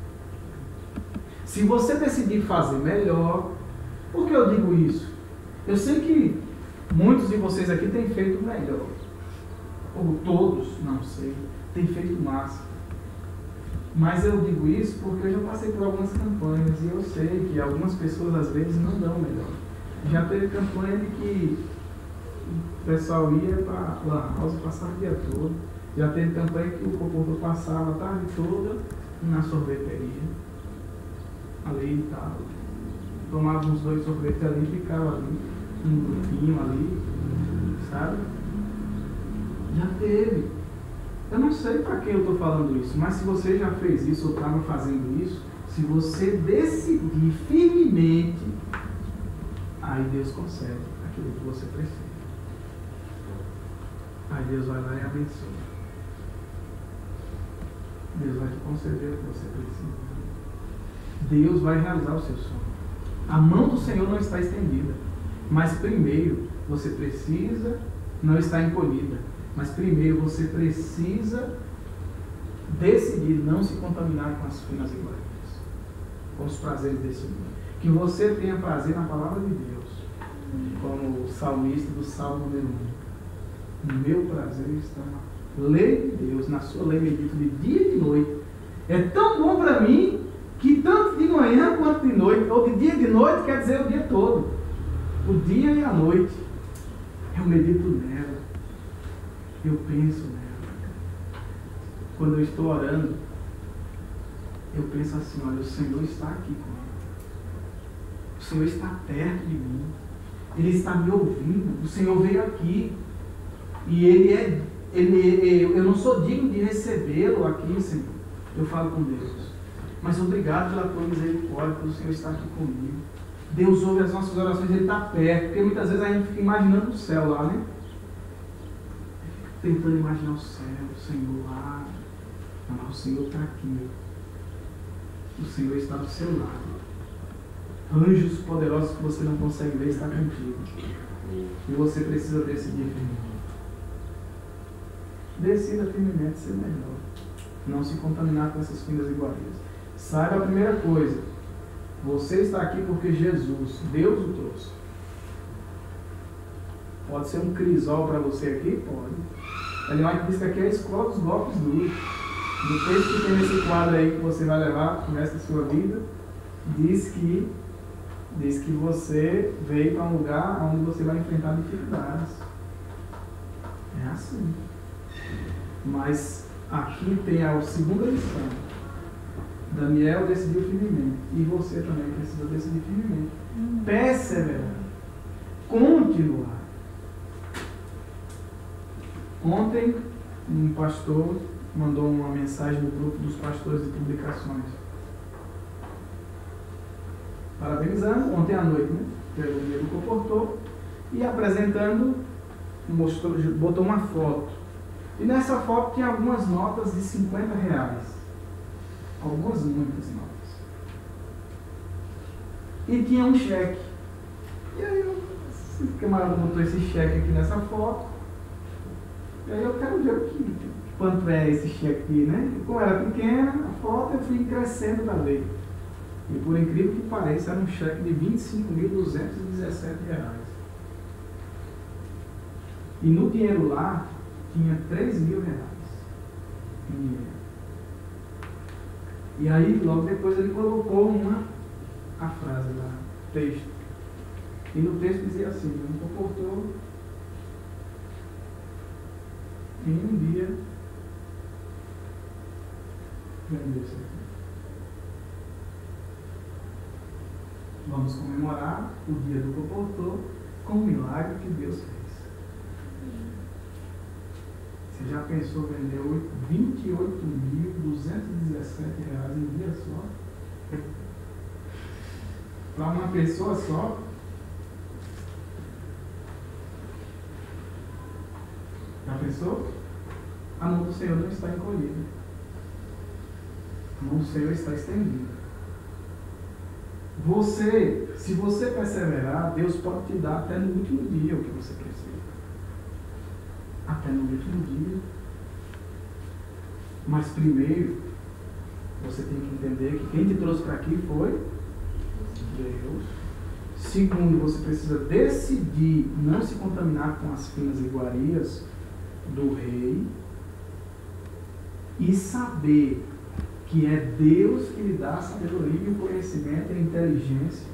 Se você decidir fazer melhor, por que eu digo isso? Eu sei que muitos de vocês aqui têm feito melhor. Ou todos, não sei, têm feito massa. Mas eu digo isso porque eu já passei por algumas campanhas e eu sei que algumas pessoas às vezes não dão melhor. Já teve campanha de que o pessoal ia para a Lan House, passava o dia todo. Já teve campanha que o povo passava a tarde toda na sorveteria. Ali e tal. Tomava uns 2 sorvetes ali e ficava ali, um grupinho ali, sabe? Já teve. Eu não sei para que eu estou falando isso, mas se você já fez isso ou estava fazendo isso, se você decidir firmemente, aí Deus concede aquilo que você precisa. Aí Deus vai lá e abençoa. Deus vai te conceder o que você precisa. Deus vai realizar o seu sonho. A mão do Senhor não está estendida, mas primeiro você precisa, não está encolhida, mas primeiro você precisa decidir não se contaminar com as finas iguarias, com os prazeres desse mundo. Que você tenha prazer na palavra de Deus, como o salmista do Salmo número 1. O meu prazer está na lei de Deus, na sua lei medito de dia e de noite. É tão bom para mim que tanto de manhã quanto de noite, ou de dia e de noite, quer dizer o dia todo. O dia e a noite. Eu medito nela. Eu penso nela. Quando eu estou orando, eu penso assim, olha, o Senhor está aqui comigo. Senhor está perto de mim. Ele está me ouvindo. O Senhor veio aqui. E eu não sou digno de recebê-lo aqui, Senhor. Eu falo com Deus. Mas obrigado pela tua misericórdia, pelo Senhor estar aqui comigo. Deus ouve as nossas orações, Ele está perto. Porque muitas vezes a gente fica imaginando o céu lá, né? Tentando imaginar o céu, o Senhor lá. Não, o Senhor está aqui. O Senhor está do seu lado. Anjos poderosos que você não consegue ver está contigo. E você precisa decidir firmemente. Decida firmemente ser melhor. Não se contaminar com essas finas iguarias. Saiba a primeira coisa. Você está aqui porque Jesus, Deus o trouxe. Pode ser um crisol para você aqui? Pode. Ele vai dizer que aqui é a escola dos golpes duros. No texto que tem nesse quadro aí que você vai levar pro resto da sua vida, diz que você veio para um lugar onde você vai enfrentar dificuldades. É assim. Mas aqui tem a segunda lição. Daniel decidiu firmemente. E você também precisa decidir firmemente. Perseverar. Continuar. Ontem, um pastor mandou uma mensagem no grupo dos pastores de publicações. Parabenizando, ontem à noite, né? Pelo dia do comportou. E apresentando, botou uma foto. E nessa foto tinha algumas notas de R$50. Muitas notas. E tinha um cheque. E aí esse camarada botou esse cheque aqui nessa foto. E aí eu quero ver quanto é esse cheque aqui, né? E como era pequena a foto, eu fui crescendo da lei. E por incrível que pareça, era um cheque de R$25.217. E no dinheiro lá, tinha R$3.000 em dinheiro. E aí, logo depois, ele colocou a frase lá, texto. E no texto dizia assim: não comportou em um dia vendeu isso aqui. Vamos comemorar o dia do comportou com o milagre que Deus fez. Você já pensou vender R$28.217 em dia só? Para uma pessoa só? Já pensou? A mão do Senhor não está encolhida. A mão do Senhor está estendida. Se você perseverar, Deus pode te dar até no último dia o que você precisa. Até no último dia. Mas primeiro, você tem que entender que quem te trouxe para aqui foi Deus. Segundo, você precisa decidir não se contaminar com as finas iguarias do rei e saber que é Deus que lhe dá a sabedoria, o conhecimento e a inteligência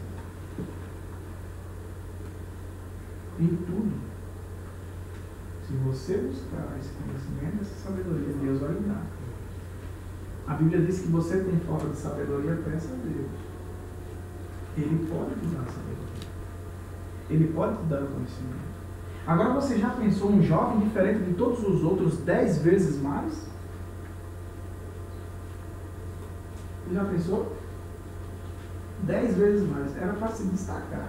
em tudo. Se você buscar esse conhecimento, essa sabedoria, Deus vai lhe dar. A Bíblia diz que você tem falta de sabedoria, peça a Deus. Ele pode te dar a sabedoria. Ele pode te dar o conhecimento. Agora, você já pensou um jovem diferente de todos os outros 10 vezes mais? Já pensou? 10 vezes mais. Era para se destacar.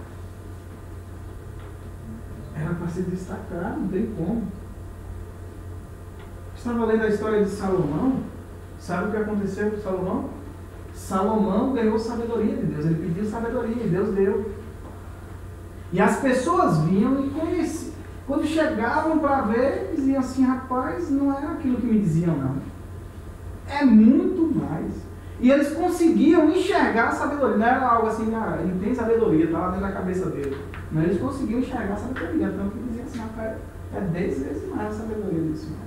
Era para se destacar, não tem como. Estava lendo a história de Salomão. Sabe o que aconteceu com Salomão? Salomão ganhou sabedoria de Deus. Ele pediu sabedoria e Deus deu. E as pessoas vinham e conheciam. Quando chegavam para ver, diziam assim: rapaz, não é aquilo que me diziam, não. É muito mais. E eles conseguiam enxergar a sabedoria. Não era algo assim: ele tem sabedoria, estava dentro da cabeça dele. Mas eles conseguiam enxergar a sabedoria. Então que diziam assim: rapaz, é 10 vezes mais a sabedoria desse homem.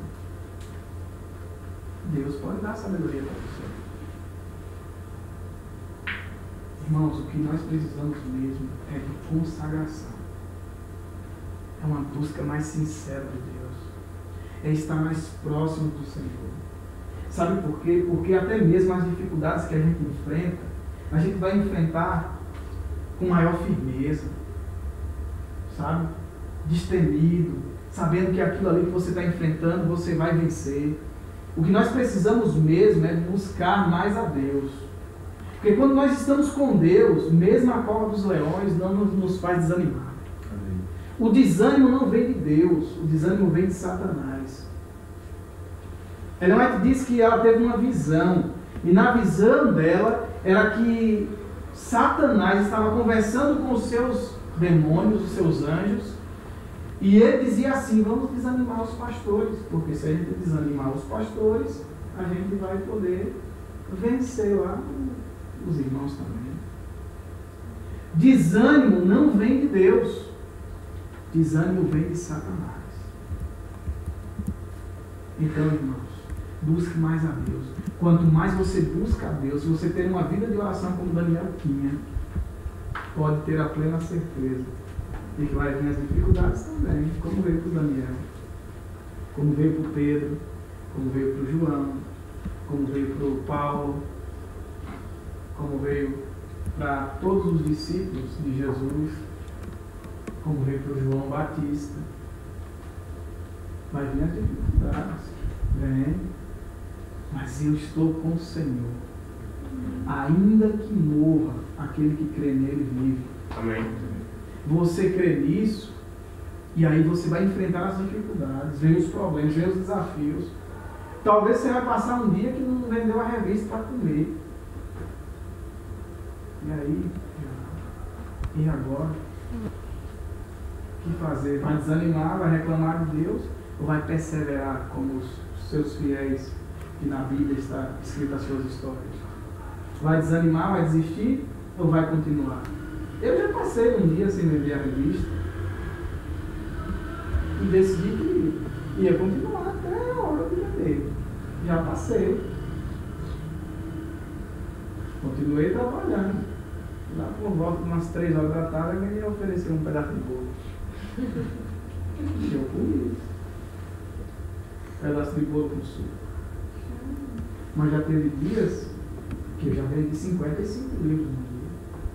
Deus pode dar sabedoria para você. Irmãos, o que nós precisamos mesmo é de consagração. É uma busca mais sincera de Deus. É estar mais próximo do Senhor. Sabe por quê? Porque até mesmo as dificuldades que a gente enfrenta, a gente vai enfrentar com maior firmeza, sabe? Destemido, sabendo que aquilo ali que você está enfrentando, você vai vencer. O que nós precisamos mesmo é buscar mais a Deus. Porque quando nós estamos com Deus, mesmo a cova dos leões não nos faz desanimar. Amém. O desânimo não vem de Deus, o desânimo vem de Satanás. Ellen White diz que ela teve uma visão, e na visão dela era que Satanás estava conversando com os seus demônios, os seus anjos, e ele dizia assim: vamos desanimar os pastores, porque se a gente desanimar os pastores, a gente vai poder vencer lá os irmãos também. Desânimo não vem de Deus, desânimo vem de Satanás. Então, irmãos, busque mais a Deus. Quanto mais você busca a Deus, se você ter uma vida de oração como Daniel tinha, pode ter a plena certeza de que vai vir as dificuldades também, como veio para o Daniel, como veio para o Pedro, como veio para o João, como veio para o Paulo, como veio para todos os discípulos de Jesus, como veio para o João Batista. Vai vir as dificuldades, vem, mas eu estou com o Senhor. Ainda que morra, aquele que crê nele vive. Amém. Você crê nisso, e aí você vai enfrentar as dificuldades, vem os problemas, vem os desafios. Talvez você vai passar um dia que não vendeu a revista para comer. E aí, e agora? O que fazer? Vai desanimar, vai reclamar de Deus, ou vai perseverar como os seus fiéis, que na Bíblia está escrito as suas histórias? Vai desanimar, vai desistir, ou vai continuar? Eu já passei um dia sem vender a revista e decidi que ia continuar até a hora de vender. Já passei. Continuei trabalhando. Lá por volta de umas 3 horas da tarde, alguém me ofereceu um pedaço de bolo. E eu comi. Pedaço de bolo com suco. Mas já teve dias que eu já vendi 55 livros no dia.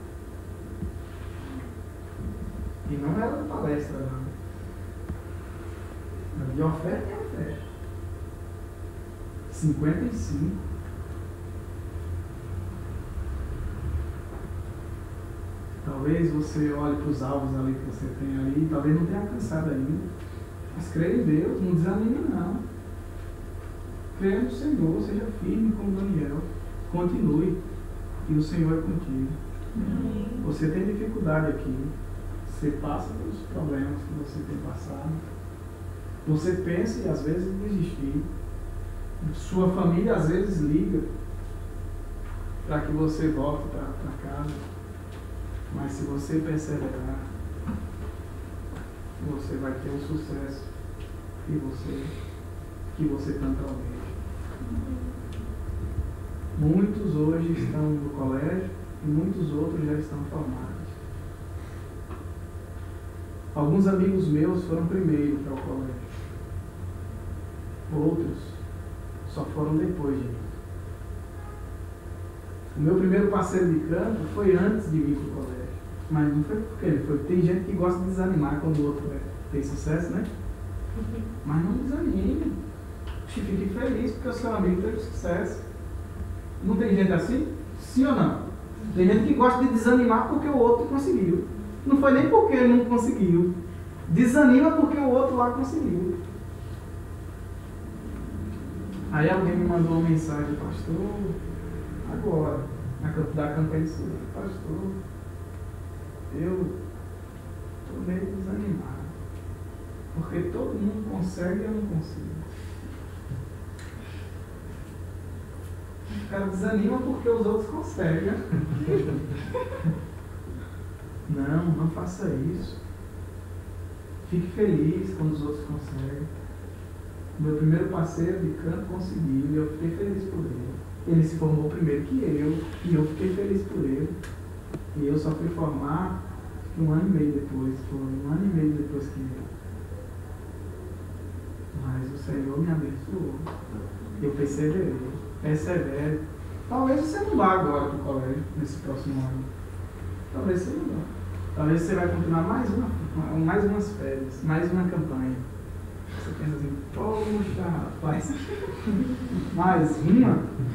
E não era de palestra, não. Era de oferta em oferta. 55. Talvez você olhe para os alvos ali que você tem ali, talvez não tenha alcançado ainda. Mas creia em Deus, não desanime não. Creia no Senhor, seja firme como Daniel. Continue. E o Senhor é contigo. Você tem dificuldade aqui. Você passa pelos problemas que você tem passado. Você pensa e às vezes desistir. Sua família às vezes liga para que você volte para casa. Mas se você perseverar, você vai ter o sucesso que você tanto almeja. Muitos hoje estão no colégio e muitos outros já estão formados. Alguns amigos meus foram primeiro para o colégio. Outros só foram depois de mim. O meu primeiro parceiro de canto foi antes de vir para o colégio. Mas não foi porque ele foi. Tem gente que gosta de desanimar quando o outro tem sucesso, né? Mas não desanime. Fique feliz porque o seu amigo teve sucesso. Não tem gente assim? Sim ou não? Tem gente que gosta de desanimar porque o outro conseguiu. Não foi nem porque ele não conseguiu. Desanima porque o outro lá conseguiu. Aí alguém me mandou uma mensagem: pastor, agora, da campanha de sul, pastor, eu estou meio desanimado. Porque todo mundo consegue e eu não consigo. O cara desanima porque os outros conseguem. Não faça isso. Fique feliz quando os outros conseguem. Meu primeiro parceiro de canto conseguiu e eu fiquei feliz por ele. Ele se formou primeiro que eu e eu fiquei feliz por ele. E eu só fui formar 1 ano e meio depois. Foi 1 ano e meio depois que ele. Mas o Senhor me abençoou. Eu perseverei. Persevere. Talvez você não vá agora para o colégio nesse próximo ano. Talvez seja bom. Talvez você vai continuar mais umas férias, mais uma campanha. Você pensa assim, poxa, rapaz, mais uma?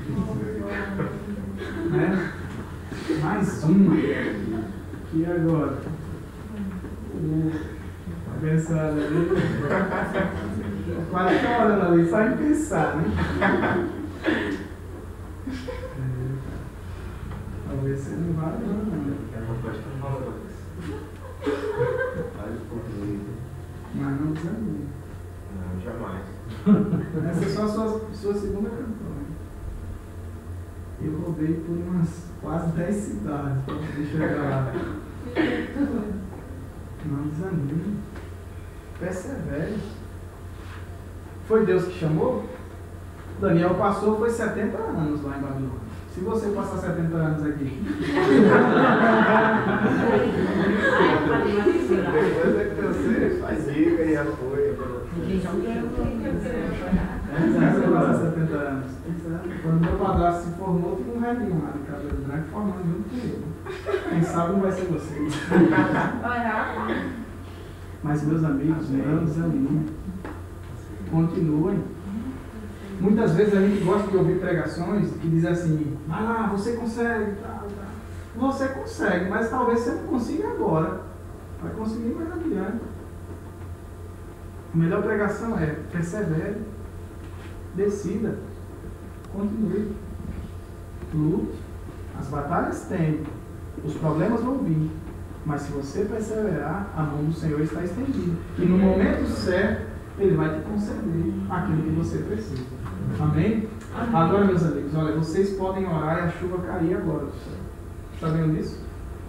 Né? Mais uma. E agora? Abençoado ali. Quase chorando ali, só em pensar, né? Talvez você não vá não. Mas não desanime. Não, jamais. Essa é só a sua segunda campanha. Eu rodei por umas quase 10 cidades para poder chegar lá. Não desanime. Persevere. Foi Deus que chamou? Daniel passou, foi 70 anos lá em Babilônia. Se você passar 70 anos aqui. Depois é que você faz dica e apoia. Você passa 70 anos. Quando meu padrasto se formou, tinha um velhinho lá de cabelo branco formando junto com ele. Quem sabe não vai ser você. Mas meus amigos, não desanimem. Continuem. Muitas vezes a gente gosta de ouvir pregações que dizem assim, vai lá, você consegue, Você consegue, mas talvez você não consiga agora. Vai conseguir mais adiante. A melhor pregação é persevere, decida, continue, lute. As batalhas tem, os problemas vão vir, mas se você perseverar, a mão do Senhor está estendida. E no momento certo, Ele vai te conceder aquilo que você precisa. Amém? Amém? Agora, meus amigos, olha, vocês podem orar e a chuva cair agora do céu. Está vendo isso?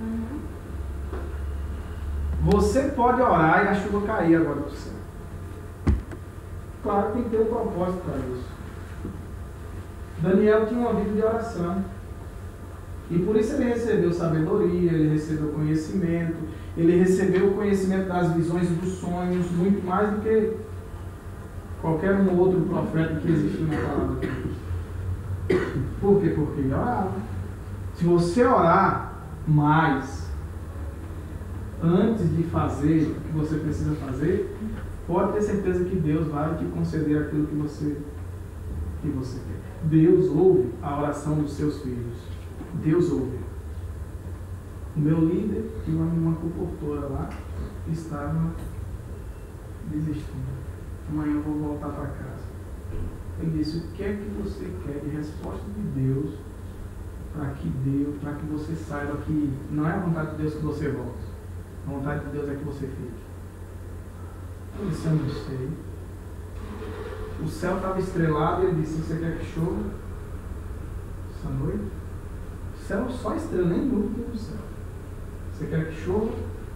Você pode orar e a chuva cair agora do céu. Claro que tem que ter um propósito para isso. Daniel tinha uma vida de oração. E por isso ele recebeu sabedoria, ele recebeu conhecimento, ele recebeu o conhecimento das visões e dos sonhos, muito mais do que qualquer um outro profeta que existiu na palavra de Deus. Por quê? Porque ele orava. Se você orar mais antes de fazer o que você precisa fazer, pode ter certeza que Deus vai te conceder aquilo que você quer. Deus ouve a oração dos seus filhos. Deus ouve. O meu líder e uma comportora lá estava desistindo. Amanhã eu vou voltar para casa. Ele disse, o que é que você quer de resposta de Deus para que você saiba que não é a vontade de Deus que você volte. A vontade de Deus é que você fique. Eu disse, eu não sei. O céu estava estrelado e ele disse, você quer que chova essa noite? O céu só estrela, nem nuvem do céu. Você quer que chova?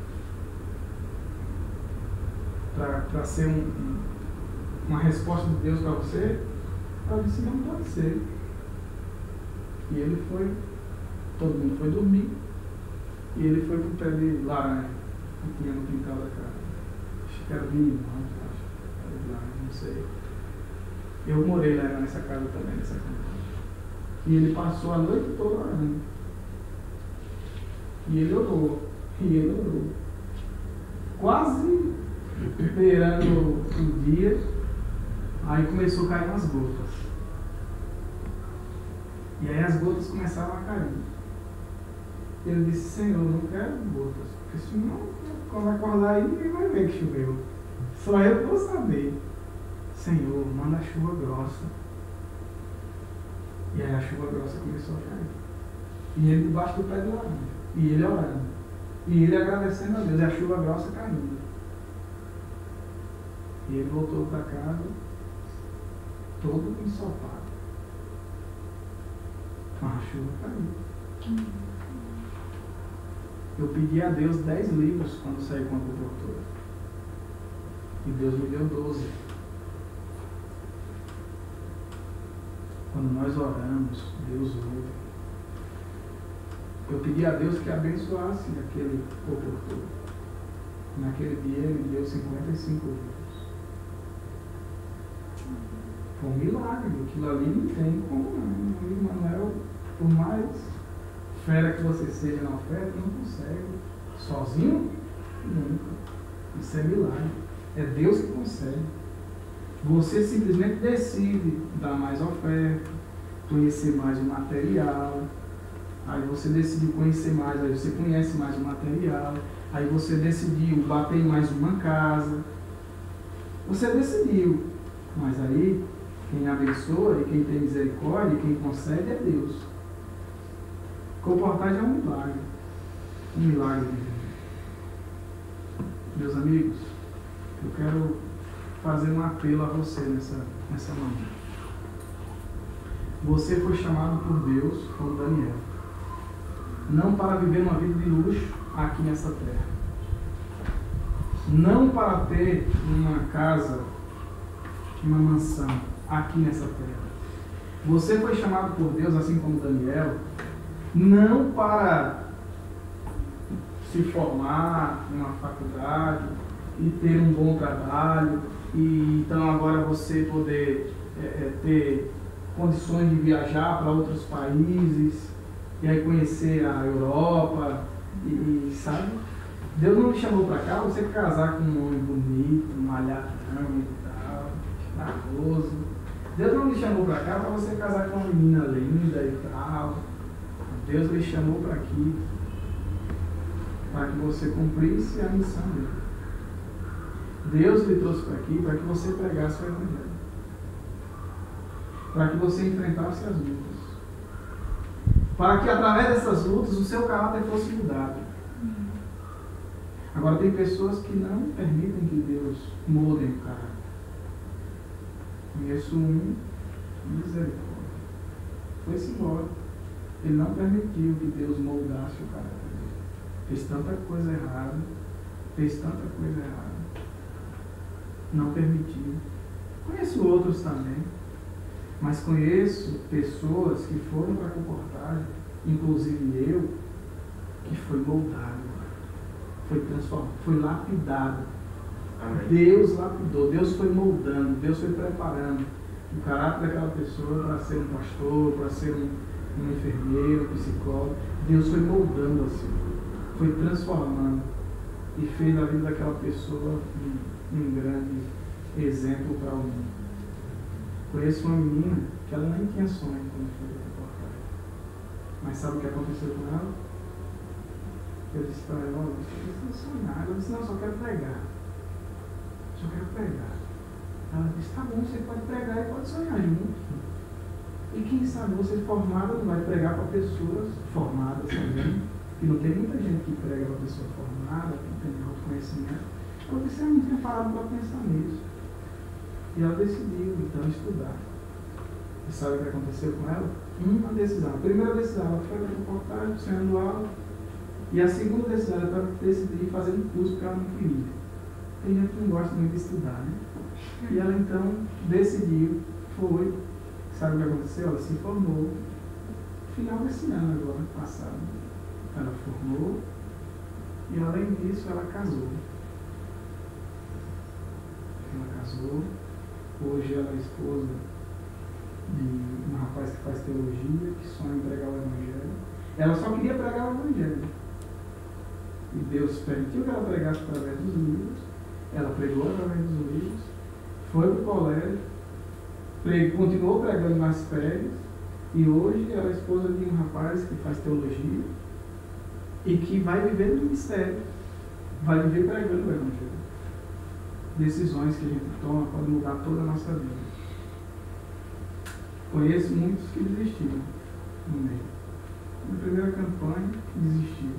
Para ser uma resposta de Deus para você? Eu disse, não pode ser. E ele foi, todo mundo foi dormir. E ele foi para o pé de laranja que tinha no quintal da casa. Acho que era vinho, não sei. Eu morei lá nessa casa também, nessa campanha. E ele passou a noite toda orando. E ele orou. Quase beirando o dia, aí começou a cair umas gotas. E aí as gotas começaram a cair. Ele disse, Senhor, não quero gotas, porque senão, quando acordar aí, ninguém vai ver que choveu. Só eu vou saber. Senhor, manda a chuva grossa. E aí a chuva grossa começou a cair. E ele debaixo do pé de laranja. E ele orando. E ele agradecendo a Deus. E a chuva grossa caindo. E ele voltou para casa todo ensopado. Mas a chuva caiu. Eu pedi a Deus 10 livros quando saí com a cobertura. E Deus me deu 12. Quando nós oramos, Deus ouve. Eu pedi a Deus que abençoasse aquele cobertor. Naquele dia ele deu 55 livros. Foi um milagre. Aquilo ali não tem como não. O Manuel, por mais fera que você seja na oferta, não consegue. Sozinho? Nunca. Isso é milagre. É Deus que consegue. Você simplesmente decide dar mais oferta, conhecer mais o material. Aí você decidiu conhecer mais, aí você conhece mais o material. Aí você decidiu bater em mais uma casa. Você decidiu. Mas aí, quem abençoa e quem tem misericórdia e quem concede é Deus. Comportar já é um milagre. Um milagre de Deus. Meus amigos, eu quero fazer um apelo a você nessa manhã. Você foi chamado por Deus, como Daniel, não para viver uma vida de luxo aqui nessa terra, não para ter uma casa, uma mansão aqui nessa terra. Você foi chamado por Deus, assim como Daniel, não para se formar em uma faculdade e ter um bom trabalho, e então agora você poder ter condições de viajar para outros países e aí conhecer a Europa e sabe? Deus não me chamou para cá você casar com um homem bonito, malhadão e tal, charmoso. Deus não me chamou para cá para você casar com uma menina linda e tal. Deus lhe chamou para aqui para que você cumprisse a missão dele. Deus lhe trouxe para aqui para que você pregasse o Evangelho, para que você enfrentasse as lutas, para que através dessas lutas o seu caráter fosse mudado. Agora tem pessoas que não permitem que Deus molde o caráter. Conheço um, misericórdia, foi-se embora. Ele não permitiu que Deus moldasse o caráter dele. Fez tanta coisa errada, não permitiu. Conheço outros também, mas conheço pessoas que foram para a comportagem, inclusive eu, que foi moldado, foi transformado, foi lapidado. Amém. Deus lapidou, Deus foi moldando, Deus foi preparando o caráter daquela pessoa para ser um pastor, para ser um enfermeiro, um psicólogo. Deus foi moldando assim, foi transformando e fez a vida daquela pessoa um grande exemplo para o mundo. Conheço uma menina que ela nem tinha sonho quando foi para a reportagem. Mas sabe o que aconteceu com ela? Eu disse para ela, olha, você precisa sonhar. Ela disse, não, só quero pregar. Só quero pregar. Ela disse, tá bom, você pode pregar e pode sonhar junto. E quem sabe você formada não vai pregar para pessoas formadas também. E não tem muita gente que prega para pessoa formada, que tem autoconhecimento. Ela disse, eu não tinha parado para pensar nisso. E ela decidiu, então, estudar. E sabe o que aconteceu com ela? Uma decisão. A primeira decisão, ela foi para a reportagem, sonhando alto. E a segunda decisão, ela decidiu fazer um curso que ela não queria. Tem gente que não gosta muito de estudar, né? E ela, então, decidiu, foi. Sabe o que aconteceu? Ela se formou. No final desse ano, agora, passado. Ela formou. E, além disso, ela casou. Hoje ela é esposa de um rapaz que faz teologia, que sonha em pregar o Evangelho. Ela só queria pregar o Evangelho. E Deus permitiu que ela pregasse através dos livros. Ela pregou através dos livros, foi para o colégio, continuou pregando nas férias, e hoje ela é esposa de um rapaz que faz teologia e que vai viver no ministério, vai viver pregando o Evangelho. Decisões que a gente toma podem mudar toda a nossa vida. Conheço muitos que desistiram no meio. Na primeira campanha, desistiu.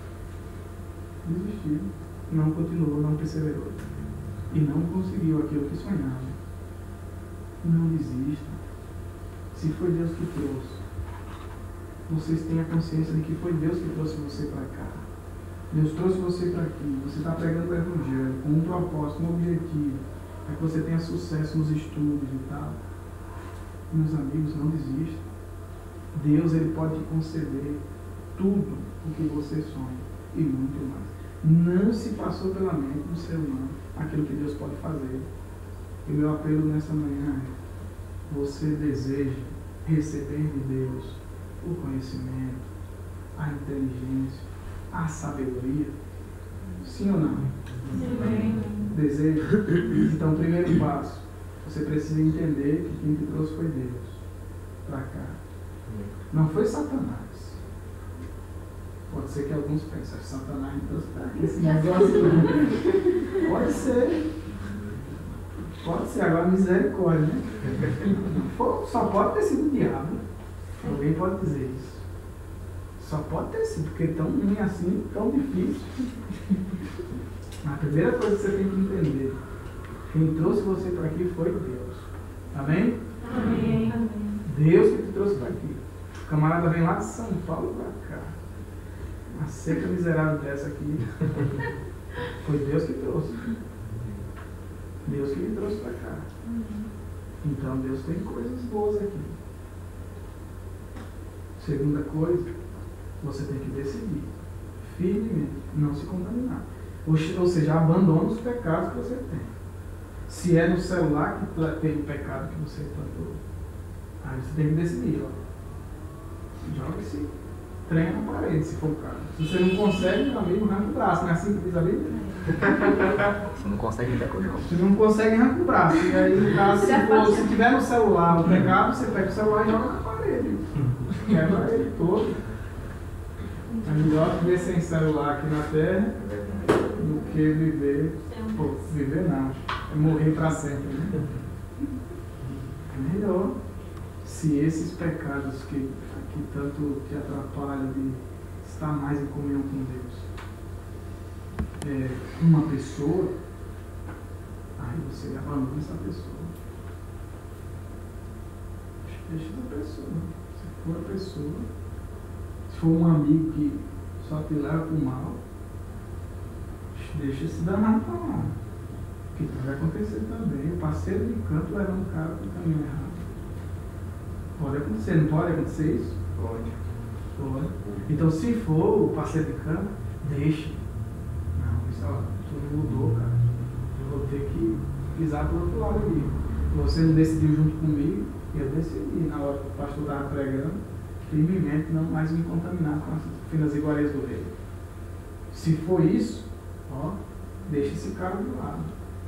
Não continuou, não perseverou. E não conseguiu aquilo que sonhava. Não desista. Se foi Deus que trouxe, vocês tenham a consciência de que foi Deus que trouxe você para cá. Deus trouxe você para aqui, você está pregando o Evangelho com um propósito, um objetivo, para que você tenha sucesso nos estudos e tal. Meus amigos, não desista. Deus, Ele pode te conceder tudo o que você sonha e muito mais. Não se passou pela mente do ser humano aquilo que Deus pode fazer. E meu apelo nessa manhã é: você deseja receber de Deus o conhecimento, a inteligência, a sabedoria? Sim ou não? Sim. Desejo? Então, primeiro passo, você precisa entender que quem te trouxe foi Deus para cá. Não foi Satanás. Pode ser que alguns pensem, Satanás me trouxe para cá. Esse negócio não. Pode ser. Pode ser, agora misericórdia, né? Só pode ter sido o diabo. Alguém pode dizer isso. Só pode ter sido, porque é tão ruim assim, tão difícil. A primeira coisa que você tem que entender, quem trouxe você para aqui foi Deus. Amém? Amém. Deus que te trouxe para aqui. O camarada vem lá de São Paulo para cá. Uma seca miserável dessa aqui. Foi Deus que trouxe. Deus que me trouxe para cá. Então Deus tem coisas boas aqui. Segunda coisa, você tem que decidir firmemente não se contaminar. Ou seja, abandona os pecados que você tem. Se é no celular que tem o pecado que você plantou, aí você tem que decidir, ó. Joga esse trem na parede, se for o caso. Se você não consegue, meu amigo, arranca o braço, não é assim que diz a Bíblia? Você não consegue lidar com o jogo. Se não consegue, arranca o braço. E aí, no caso, se tiver no celular o pecado, você pega o celular e joga na parede. Quebra ele todo. É melhor viver sem celular aqui na terra do que viver. Pô, viver não. É morrer para sempre, né? É melhor. Se esses pecados que tanto te atrapalham de estar mais em comunhão com Deus, uma pessoa, aí você abandona essa pessoa. Deixa essa pessoa. Se for a pessoa, se for um amigo que só te leva para o mal, deixa esse danado para lá. Que vai acontecer também. O parceiro de canto levando o cara para o caminho errado. Pode acontecer, não pode acontecer isso? Pode. Então, se for o parceiro de canto, deixa. Não, isso, ó, tudo mudou, cara. Eu vou ter que pisar para o outro lado ali. Você não decidiu junto comigo, eu decidi. Na hora que o pastor estava pregando, firmemente não mais me contaminar com as finas iguarias do rei. Se for isso, ó, deixa esse cara do lado.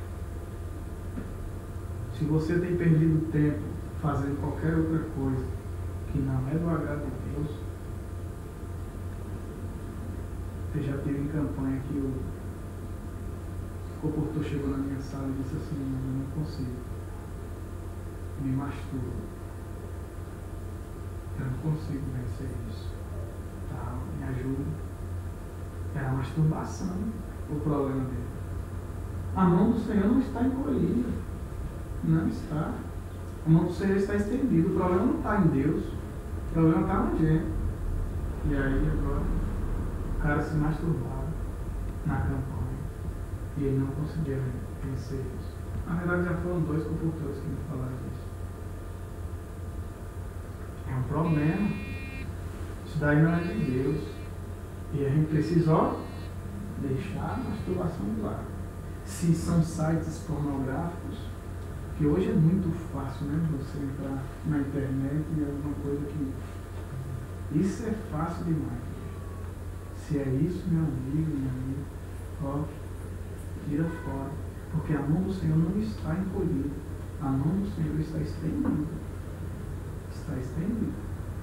Se você tem perdido tempo fazendo qualquer outra coisa que não é do agrado de Deus, eu já tive em campanha que o comportor chegou na minha sala e disse assim: eu não consigo, me masturbo, eu não consigo vencer isso, tá? Me ajuda. Era a masturbação o problema dele. A mão do Senhor não está encolhida, não está. A mão do Senhor está estendida. O problema não está em Deus, o problema está na gente. E aí agora o cara se masturbava na campanha e ele não conseguia vencer isso. Na verdade já foram 2 comportores que me falaram disso. É um problema. Isso daí não é de Deus. E a gente precisa, ó, deixar a masturbação de lado. Se são sites pornográficos, que hoje é muito fácil, né? Você entrar na internet e alguma coisa que... Isso é fácil demais. Se é isso, meu amigo, minha amiga, ó, tira fora. Porque a mão do Senhor não está encolhida. A mão do Senhor está estendida. Está estendida.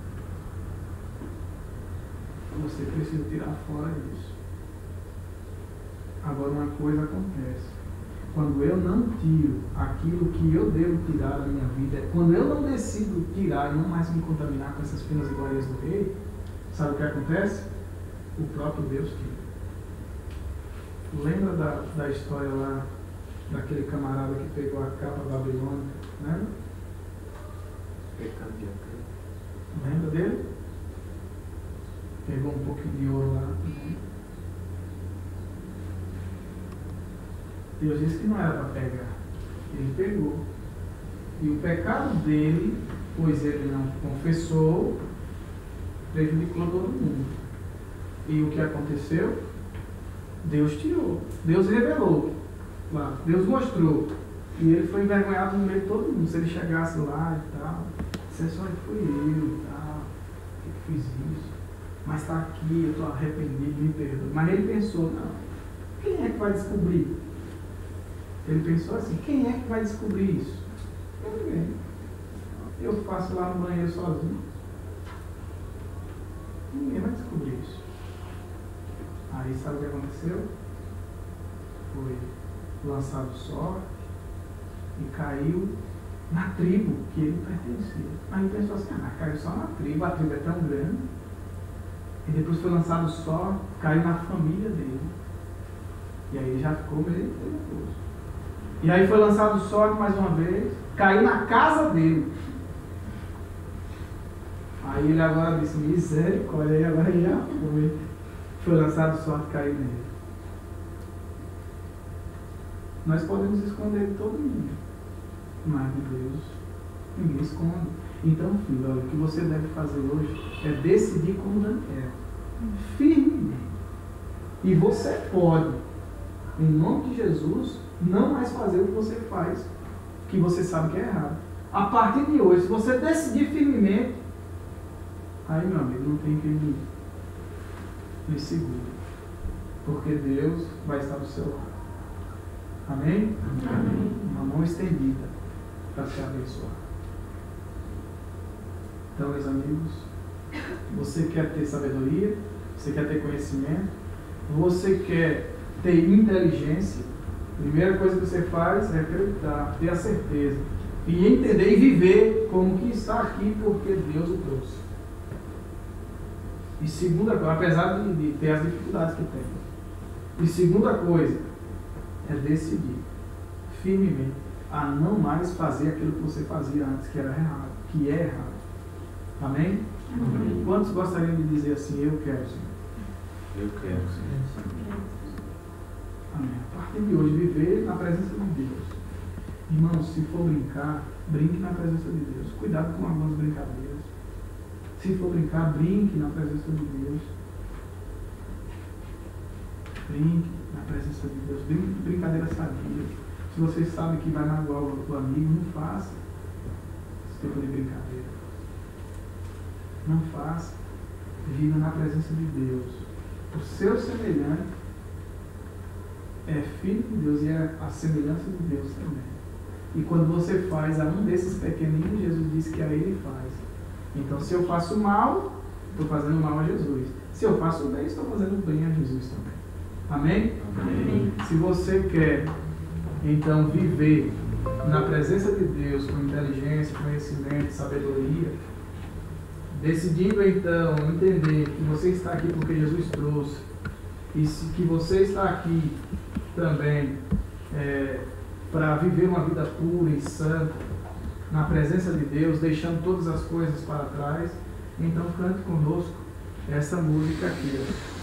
Você precisa tirar fora isso. Agora uma coisa acontece. Quando eu não tiro aquilo que eu devo tirar da minha vida, quando eu não decido tirar e não mais me contaminar com essas finas iguarias do rei, sabe o que acontece? O próprio Deus tira. Lembra da história lá, daquele camarada que pegou a capa babilônica, né? Lembra dele? Pegou um pouquinho de ouro lá também. Deus disse que não era para pegar. Ele pegou. E o pecado dele, pois ele não confessou, prejudicou todo mundo. E o que aconteceu? Deus tirou. Deus revelou. Lá. Deus mostrou. E ele foi envergonhado no meio de todo mundo. Se ele chegasse lá e tal, você só foi eu e tal, que fiz isso. mas está aqui, eu estou arrependido, me perdoa. Mas ele pensou, não, quem é que vai descobrir? Ele pensou assim, quem é que vai descobrir isso? Ninguém. Eu faço lá no banheiro sozinho. Ninguém vai descobrir isso. Aí sabe o que aconteceu? Foi lançado sorte e caiu na tribo que ele pertencia. Aí ele pensou assim, caiu só na tribo, a tribo é tão grande. E depois foi lançado sorte, caiu na família dele. E aí já ficou meio nervoso. E aí foi lançado sorte mais uma vez, caiu na casa dele. Aí ele agora disse, misericórdia, aí agora já foi. Foi lançado sorte e caiu nele. Nós podemos esconder de todo mundo, mas de Deus ninguém esconde. Então, filho, olha, o que você deve fazer hoje é decidir como Daniel, firmemente. E você pode, em nome de Jesus, não mais fazer o que você faz, que você sabe que é errado. A partir de hoje, se você decidir firmemente, aí, meu amigo, não tem quem me segure, porque Deus vai estar do seu lado. Amém? Amém. Uma mão estendida para te abençoar. Então, meus amigos, você quer ter sabedoria, você quer ter conhecimento, você quer ter inteligência, a primeira coisa que você faz é acreditar, ter a certeza e entender e viver como que está aqui porque Deus o trouxe. E segunda coisa, apesar de ter as dificuldades que tem, e segunda coisa é decidir firmemente a não mais fazer aquilo que você fazia antes, que era errado, que é errado. Amém? Amém. Quantos gostariam de dizer assim, eu quero, Senhor? Eu quero, Senhor. Amém. A partir de hoje, viver na presença de Deus. Irmãos, se for brincar, brinque na presença de Deus. Cuidado com algumas brincadeiras. Se for brincar, brinque na presença de Deus. Brinque na presença de Deus. Brincadeira sadia. Se você sabe que vai magoar o amigo, não faça esse tipo de brincadeira. Não faça. Viva na presença de Deus. O seu semelhante é filho de Deus e é a semelhança de Deus também. E quando você faz a um desses pequeninos, Jesus disse que a ele faz. Então, se eu faço mal, estou fazendo mal a Jesus. Se eu faço bem, estou fazendo bem a Jesus também. Amém? Amém. Se você quer, então, viver na presença de Deus com inteligência, conhecimento, sabedoria, decidindo, então, entender que você está aqui porque Jesus trouxe, e que você está aqui também para viver uma vida pura e santa, na presença de Deus, deixando todas as coisas para trás, então cante conosco essa música aqui.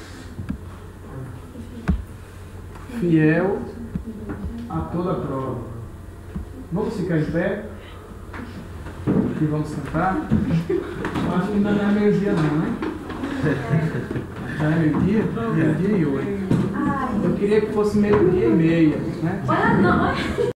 Fiel a toda prova. Vamos ficar em pé e vamos cantar. Acho que ainda não é meio-dia não, né? Já é meio-dia? Meio-dia e 8. Eu queria que fosse meio-dia e meia, né? Olha, não.